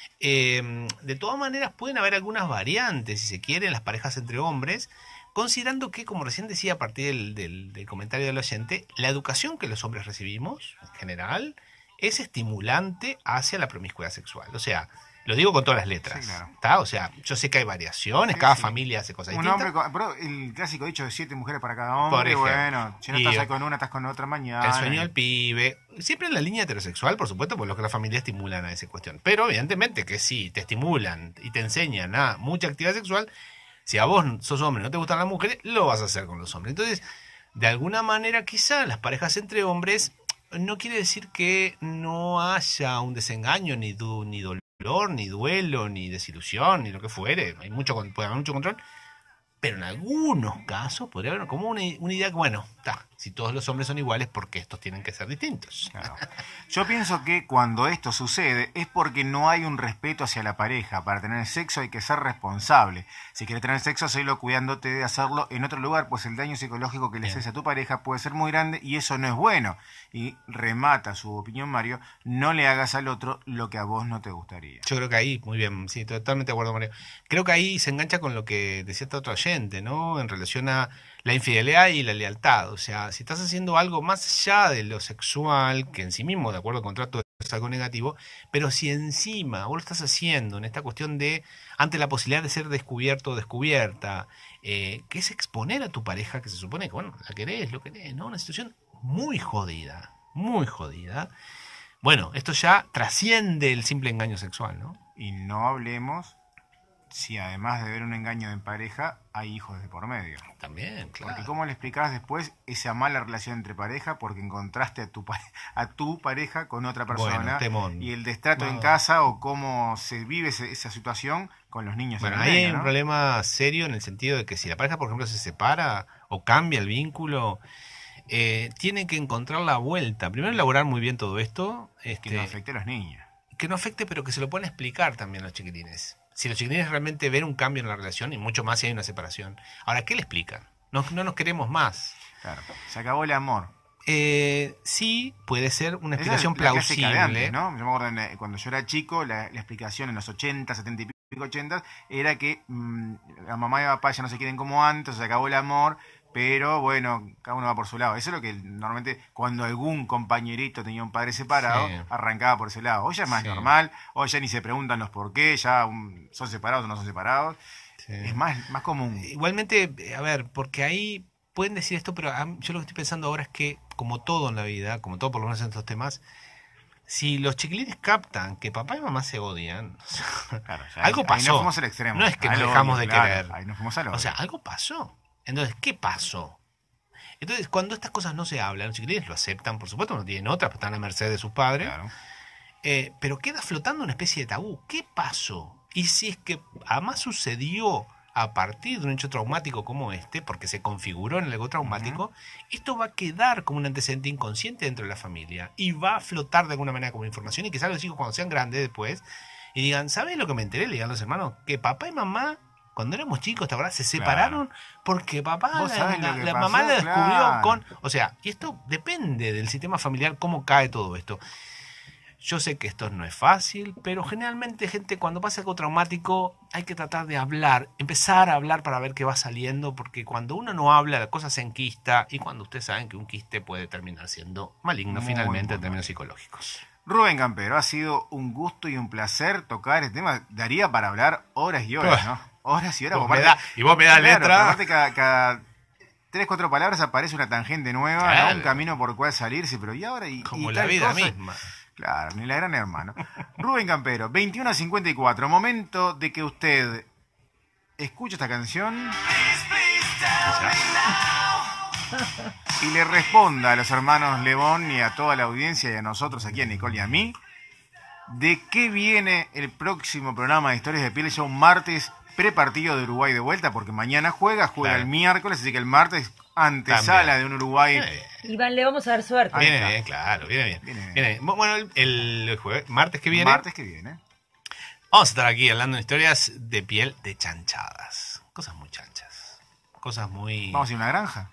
De todas maneras pueden haber algunas variantes, si se quiere, en las parejas entre hombres, considerando que, como recién decía a partir del comentario del oyente, la educación que los hombres recibimos, en general, es estimulante hacia la promiscuidad sexual. O sea, lo digo con todas las letras. Sí, claro. ¿Está? O sea, yo sé que hay variaciones, Sí, cada sí. familia hace cosas Un distintas. hombre, pero el clásico dicho de 7 mujeres para cada Por hombre, ejemplo. bueno, si no Y- estás ahí con una, estás con otra mañana. El sueño del pibe. Siempre en la línea heterosexual, por supuesto, por lo que la familia estimulan a esa cuestión. Pero evidentemente que si te estimulan y te enseñan a mucha actividad sexual, si a vos sos hombre y no te gustan las mujeres, lo vas a hacer con los hombres. Entonces, de alguna manera, quizá las parejas entre hombres no quiere decir que no haya un desengaño, ni dolor, ni duelo, ni desilusión, ni lo que fuere. Puede haber mucho control. Pero en algunos casos podría haber como una idea que, bueno, si todos los hombres son iguales, ¿por qué estos tienen que ser distintos? Claro. Yo pienso que cuando esto sucede es porque no hay un respeto hacia la pareja. Para tener sexo hay que ser responsable. Si quieres tener sexo, seguilo cuidándote de hacerlo en otro lugar, pues el daño psicológico que le haces a tu pareja puede ser muy grande y eso no es bueno. Y remata su opinión Mario, no le hagas al otro lo que a vos no te gustaría. Yo creo que ahí, muy bien, sí, totalmente de acuerdo, Mario. Creo que ahí se engancha con lo que decía esta otra oyente, ¿no? En relación a la infidelidad y la lealtad. O sea, si estás haciendo algo más allá de lo sexual, que en sí mismo, de acuerdo al contrato, es algo negativo, pero si encima vos lo estás haciendo en esta cuestión de, ante la posibilidad de ser descubierto o descubierta, que es exponer a tu pareja, que se supone que, bueno, la querés, lo querés, ¿no? Una situación muy jodida, muy jodida. Bueno, esto ya trasciende el simple engaño sexual, ¿no? Y no hablemos si además de ver un engaño en pareja, hay hijos de por medio. También, claro. Porque ¿cómo le explicás después esa mala relación entre pareja? Porque encontraste a tu pareja con otra persona. Bueno, temón. Y el destrato en No. casa o cómo se vive esa situación con los niños. Bueno, en el ahí hay medio, un ¿no? problema serio en el sentido de que si la pareja, por ejemplo, se separa o cambia el vínculo, tiene que encontrar la vuelta. Primero elaborar muy bien todo esto. Que no afecte a los niños. Que no afecte, pero que se lo puedan explicar también a los chiquilines. Si los chiquilines realmente ven un cambio en la relación, y mucho más si hay una separación. Ahora, ¿qué le explican? No nos queremos más. Claro, se acabó el amor. Sí, puede ser una Esa explicación es la clásica de plausible. antes, ¿no? Yo me acuerdo cuando yo era chico, la explicación en los 80, 70 y pico, 80, era que la mamá y el papá ya no se quieren como antes, se acabó el amor, pero bueno, cada uno va por su lado. Eso es lo que normalmente cuando algún compañerito tenía un padre separado, Sí. arrancaba por ese lado. Hoy ya es más Sí. normal, hoy ya ni se preguntan los por qué, ya son separados o no son separados. Sí. Es más común. Igualmente, a ver, porque ahí pueden decir esto, pero yo lo que estoy pensando ahora es que, como todo en la vida, como todo por lo menos en estos temas, si los chiquilines captan que papá y mamá se odian, Claro, ya algo ahí pasó. nos fuimos al extremo. No es que Al nos odio, dejamos de claro, querer. ahí nos fuimos al O odio. sea, algo pasó. Entonces, ¿qué pasó? Entonces, cuando estas cosas no se hablan, los chiquilines lo aceptan, por supuesto, no tienen otras, están a merced de sus padres, Claro. pero queda flotando una especie de tabú. ¿Qué pasó? Y si es que además sucedió a partir de un hecho traumático como este, porque se configuró en el ego traumático, esto va a quedar como un antecedente inconsciente dentro de la familia y va a flotar de alguna manera como información y quizás los chicos cuando sean grandes después y digan, ¿sabes lo que me enteré? Le digan los hermanos, que papá y mamá cuando éramos chicos, ¿te acordás? Se separaron porque papá, ¿Vos sabés lo que la pasó? mamá la descubrió Claro. con... O sea, y esto depende del sistema familiar, cómo cae todo esto. Yo sé que esto no es fácil, pero generalmente, gente, cuando pasa algo traumático, hay que tratar de hablar, empezar a hablar para ver qué va saliendo, porque cuando uno no habla, la cosa se enquista, y cuando ustedes saben que un quiste puede terminar siendo maligno finalmente en términos psicológicos. Rubén Campero, ha sido un gusto y un placer tocar este tema. Daría para hablar horas y horas, ¿no? Horas y horas. Y vos me das claro, letra. Aparte cada 3, 4 palabras aparece una tangente nueva, Claro. ¿no? Un camino por el cual salirse, pero ¿y ahora? Como y la tal vida cosa? misma. Claro, ni la gran hermano. Rubén Campero, 21:54, momento de que usted escuche esta canción y le responda a los hermanos Lebón y a toda la audiencia y a nosotros aquí, a Nicole y a mí, de qué viene el próximo programa de Historias de Piel, ya un martes prepartido de Uruguay de vuelta, porque mañana juega Claro. el miércoles, así que el martes antesala También. de un Uruguay. Iván, le vamos a dar suerte. Ahí Viene está. bien, claro, viene bien. Viene bien. Viene bien. Bueno, el jueves, martes que viene, Martes que viene. vamos a estar aquí hablando de historias de piel de chanchadas. Cosas muy chanchas. Cosas muy... Vamos a ir a una granja.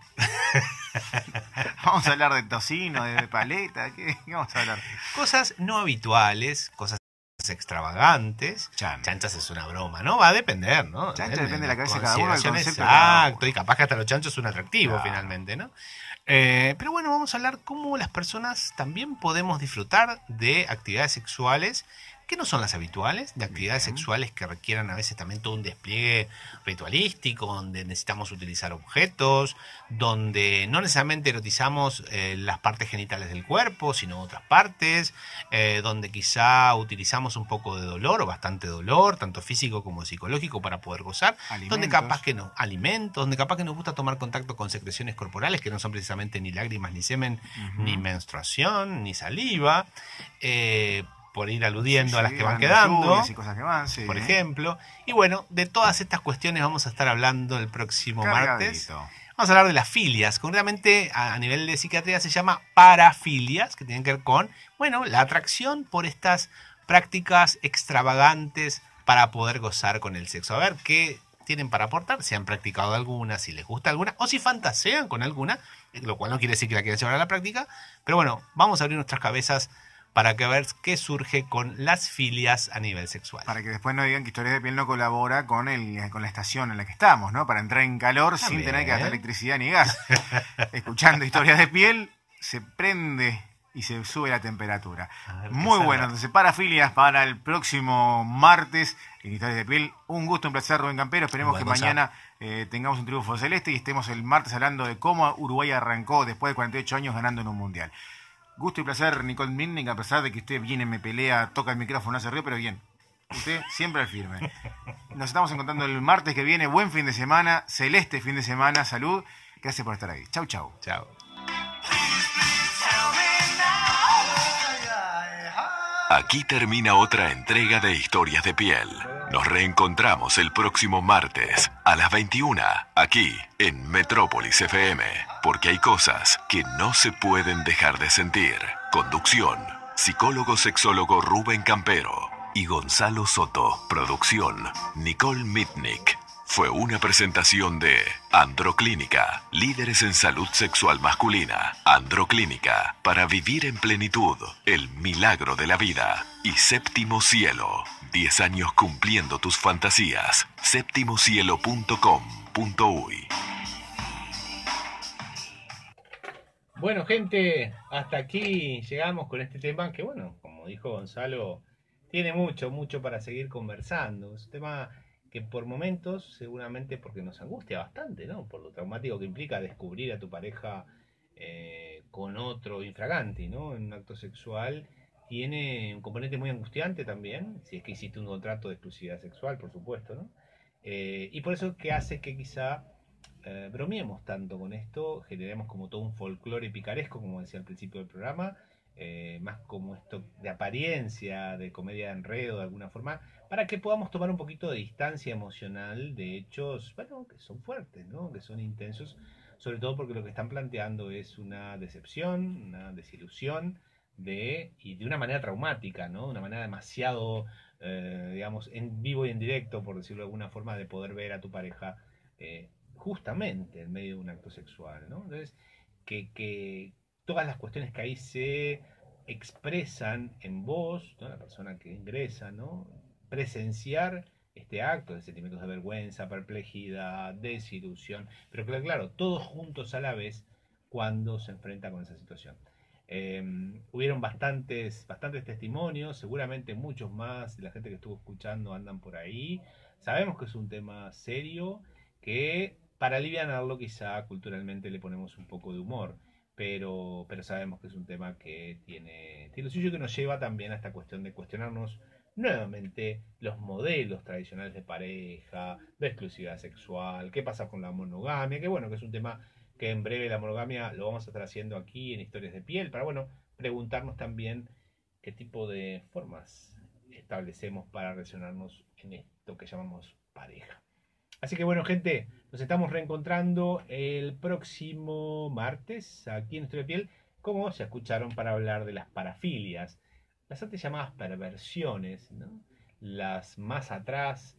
Vamos a hablar de tocino, de paleta. ¿Qué vamos a hablar? Cosas no habituales, cosas extravagantes. Chanchas es una broma, ¿no? Va a depender, ¿no? Chancha depende de la cabeza de cada uno, del Consideraciones, concepto de cada uno. exacto, y capaz que hasta los chanchos es un atractivo Claro. finalmente, ¿no? Pero bueno, vamos a hablar cómo las personas también podemos disfrutar de actividades sexuales que no son las habituales, de actividades sexuales que requieran a veces también todo un despliegue ritualístico, donde necesitamos utilizar objetos, donde no necesariamente erotizamos las partes genitales del cuerpo, sino otras partes, donde quizá utilizamos un poco de dolor o bastante dolor, tanto físico como psicológico, para poder gozar, donde capaz que no, alimentos, donde capaz que nos gusta tomar contacto con secreciones corporales que no son precisamente ni lágrimas, ni semen, ni menstruación, ni saliva, por ir aludiendo a las que van quedando, lluvias y cosas que van, sí. por ejemplo. Y bueno, de todas estas cuestiones vamos a estar hablando el próximo martes. Cargadito. Vamos a hablar de las filias. Concretamente, a nivel de psiquiatría se llama parafilias, que tienen que ver con, bueno, la atracción por estas prácticas extravagantes para poder gozar con el sexo. A ver qué tienen para aportar, si han practicado alguna, si les gusta alguna, o si fantasean con alguna, lo cual no quiere decir que la quieran llevar a la práctica. Pero bueno, vamos a abrir nuestras cabezas para que ver qué surge con las filias a nivel sexual. Para que después no digan que Historias de Piel no colabora con la estación en la que estamos, ¿no? Para entrar en calor sin También. tener que gastar electricidad ni gas. Escuchando Historias de Piel, se prende y se sube la temperatura. Muy bueno, entonces parafilias para el próximo martes en Historias de Piel. Un gusto, un placer, Rubén Campero. Esperemos Igual, que Gonzalo. mañana tengamos un triunfo celeste y estemos el martes hablando de cómo Uruguay arrancó después de 48 años ganando en un mundial. Gusto y placer, Nicole Midnick, a pesar de que usted viene, me pelea, toca el micrófono, hace río, pero bien. Usted siempre al firme. Nos estamos encontrando el martes que viene. Buen fin de semana, celeste fin de semana. Salud. Gracias por estar ahí. Chau, chau. Chao. Aquí termina otra entrega de Historias de Piel. Nos reencontramos el próximo martes a las 21, aquí en Metrópolis FM, porque hay cosas que no se pueden dejar de sentir. Conducción, psicólogo sexólogo Rubén Campero y Gonzalo Soto. Producción, Nicole Mitnick. Fue una presentación de Androclínica, líderes en salud sexual masculina. Androclínica, para vivir en plenitud, el milagro de la vida. Y Séptimo Cielo, 10 años cumpliendo tus fantasías. Septimocielo.com.uy. Bueno, gente, hasta aquí llegamos con este tema que, bueno, como dijo Gonzalo, tiene mucho para seguir conversando. Es un tema que por momentos, seguramente porque nos angustia bastante, ¿no? Por lo traumático que implica descubrir a tu pareja con otro infragante, ¿no? En un acto sexual, tiene un componente muy angustiante también, si es que hiciste un contrato de exclusividad sexual, por supuesto, ¿no? Y por eso es que hace que quizá bromeemos tanto con esto, generemos como todo un folclore picaresco, como decía al principio del programa, más como esto de apariencia, de comedia de enredo de alguna forma, para que podamos tomar un poquito de distancia emocional de hechos, bueno, que son fuertes, ¿no? Que son intensos, sobre todo porque lo que están planteando es una decepción, una desilusión, y de una manera traumática, ¿no? De una manera demasiado, digamos, en vivo y en directo, por decirlo de alguna forma, de poder ver a tu pareja justamente en medio de un acto sexual, ¿no? Entonces, que todas las cuestiones que ahí se expresan en voz, ¿no? La persona que ingresa, ¿no? Presenciar este acto de sentimientos de vergüenza, perplejidad, desilusión, pero claro, todos juntos a la vez cuando se enfrenta con esa situación. Hubieron bastantes testimonios, seguramente muchos más, la gente que estuvo escuchando andan por ahí. Sabemos que es un tema serio, que para alivianarlo quizá culturalmente le ponemos un poco de humor, pero sabemos que es un tema que tiene lo suyo, que nos lleva también a esta cuestión de cuestionarnos nuevamente los modelos tradicionales de pareja, de exclusividad sexual, qué pasa con la monogamia, que bueno, que es un tema que en breve la monogamia lo vamos a estar haciendo aquí en Historias de Piel, para bueno, preguntarnos también qué tipo de formas establecemos para relacionarnos en esto que llamamos pareja. Así que bueno, gente, nos estamos reencontrando el próximo martes aquí en Historia de Piel, como se escucharon, para hablar de las parafilias, las antes llamadas perversiones, ¿no? Las más atrás,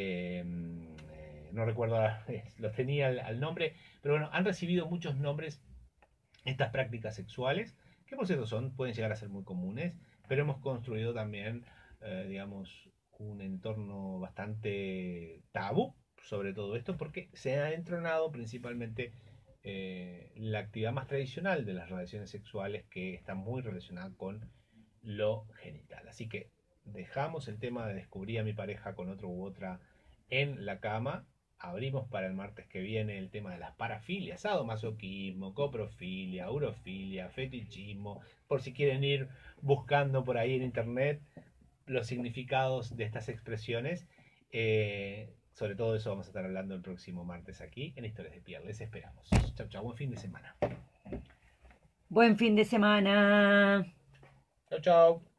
no recuerdo, los tenía al nombre, pero bueno, han recibido muchos nombres estas prácticas sexuales, que por cierto pueden llegar a ser muy comunes, pero hemos construido también, digamos, un entorno bastante tabú sobre todo esto, porque se ha entronado principalmente la actividad más tradicional de las relaciones sexuales, que está muy relacionada con lo genital. Así que dejamos el tema de descubrir a mi pareja con otro u otra en la cama. Abrimos para el martes que viene el tema de las parafilias, sadomasoquismo, coprofilia, urofilia, fetichismo, por si quieren ir buscando por ahí en internet los significados de estas expresiones. Sobre todo eso vamos a estar hablando el próximo martes aquí en Historias de Piel. Les esperamos. Chau, chau. Buen fin de semana. Buen fin de semana. Chau, chau.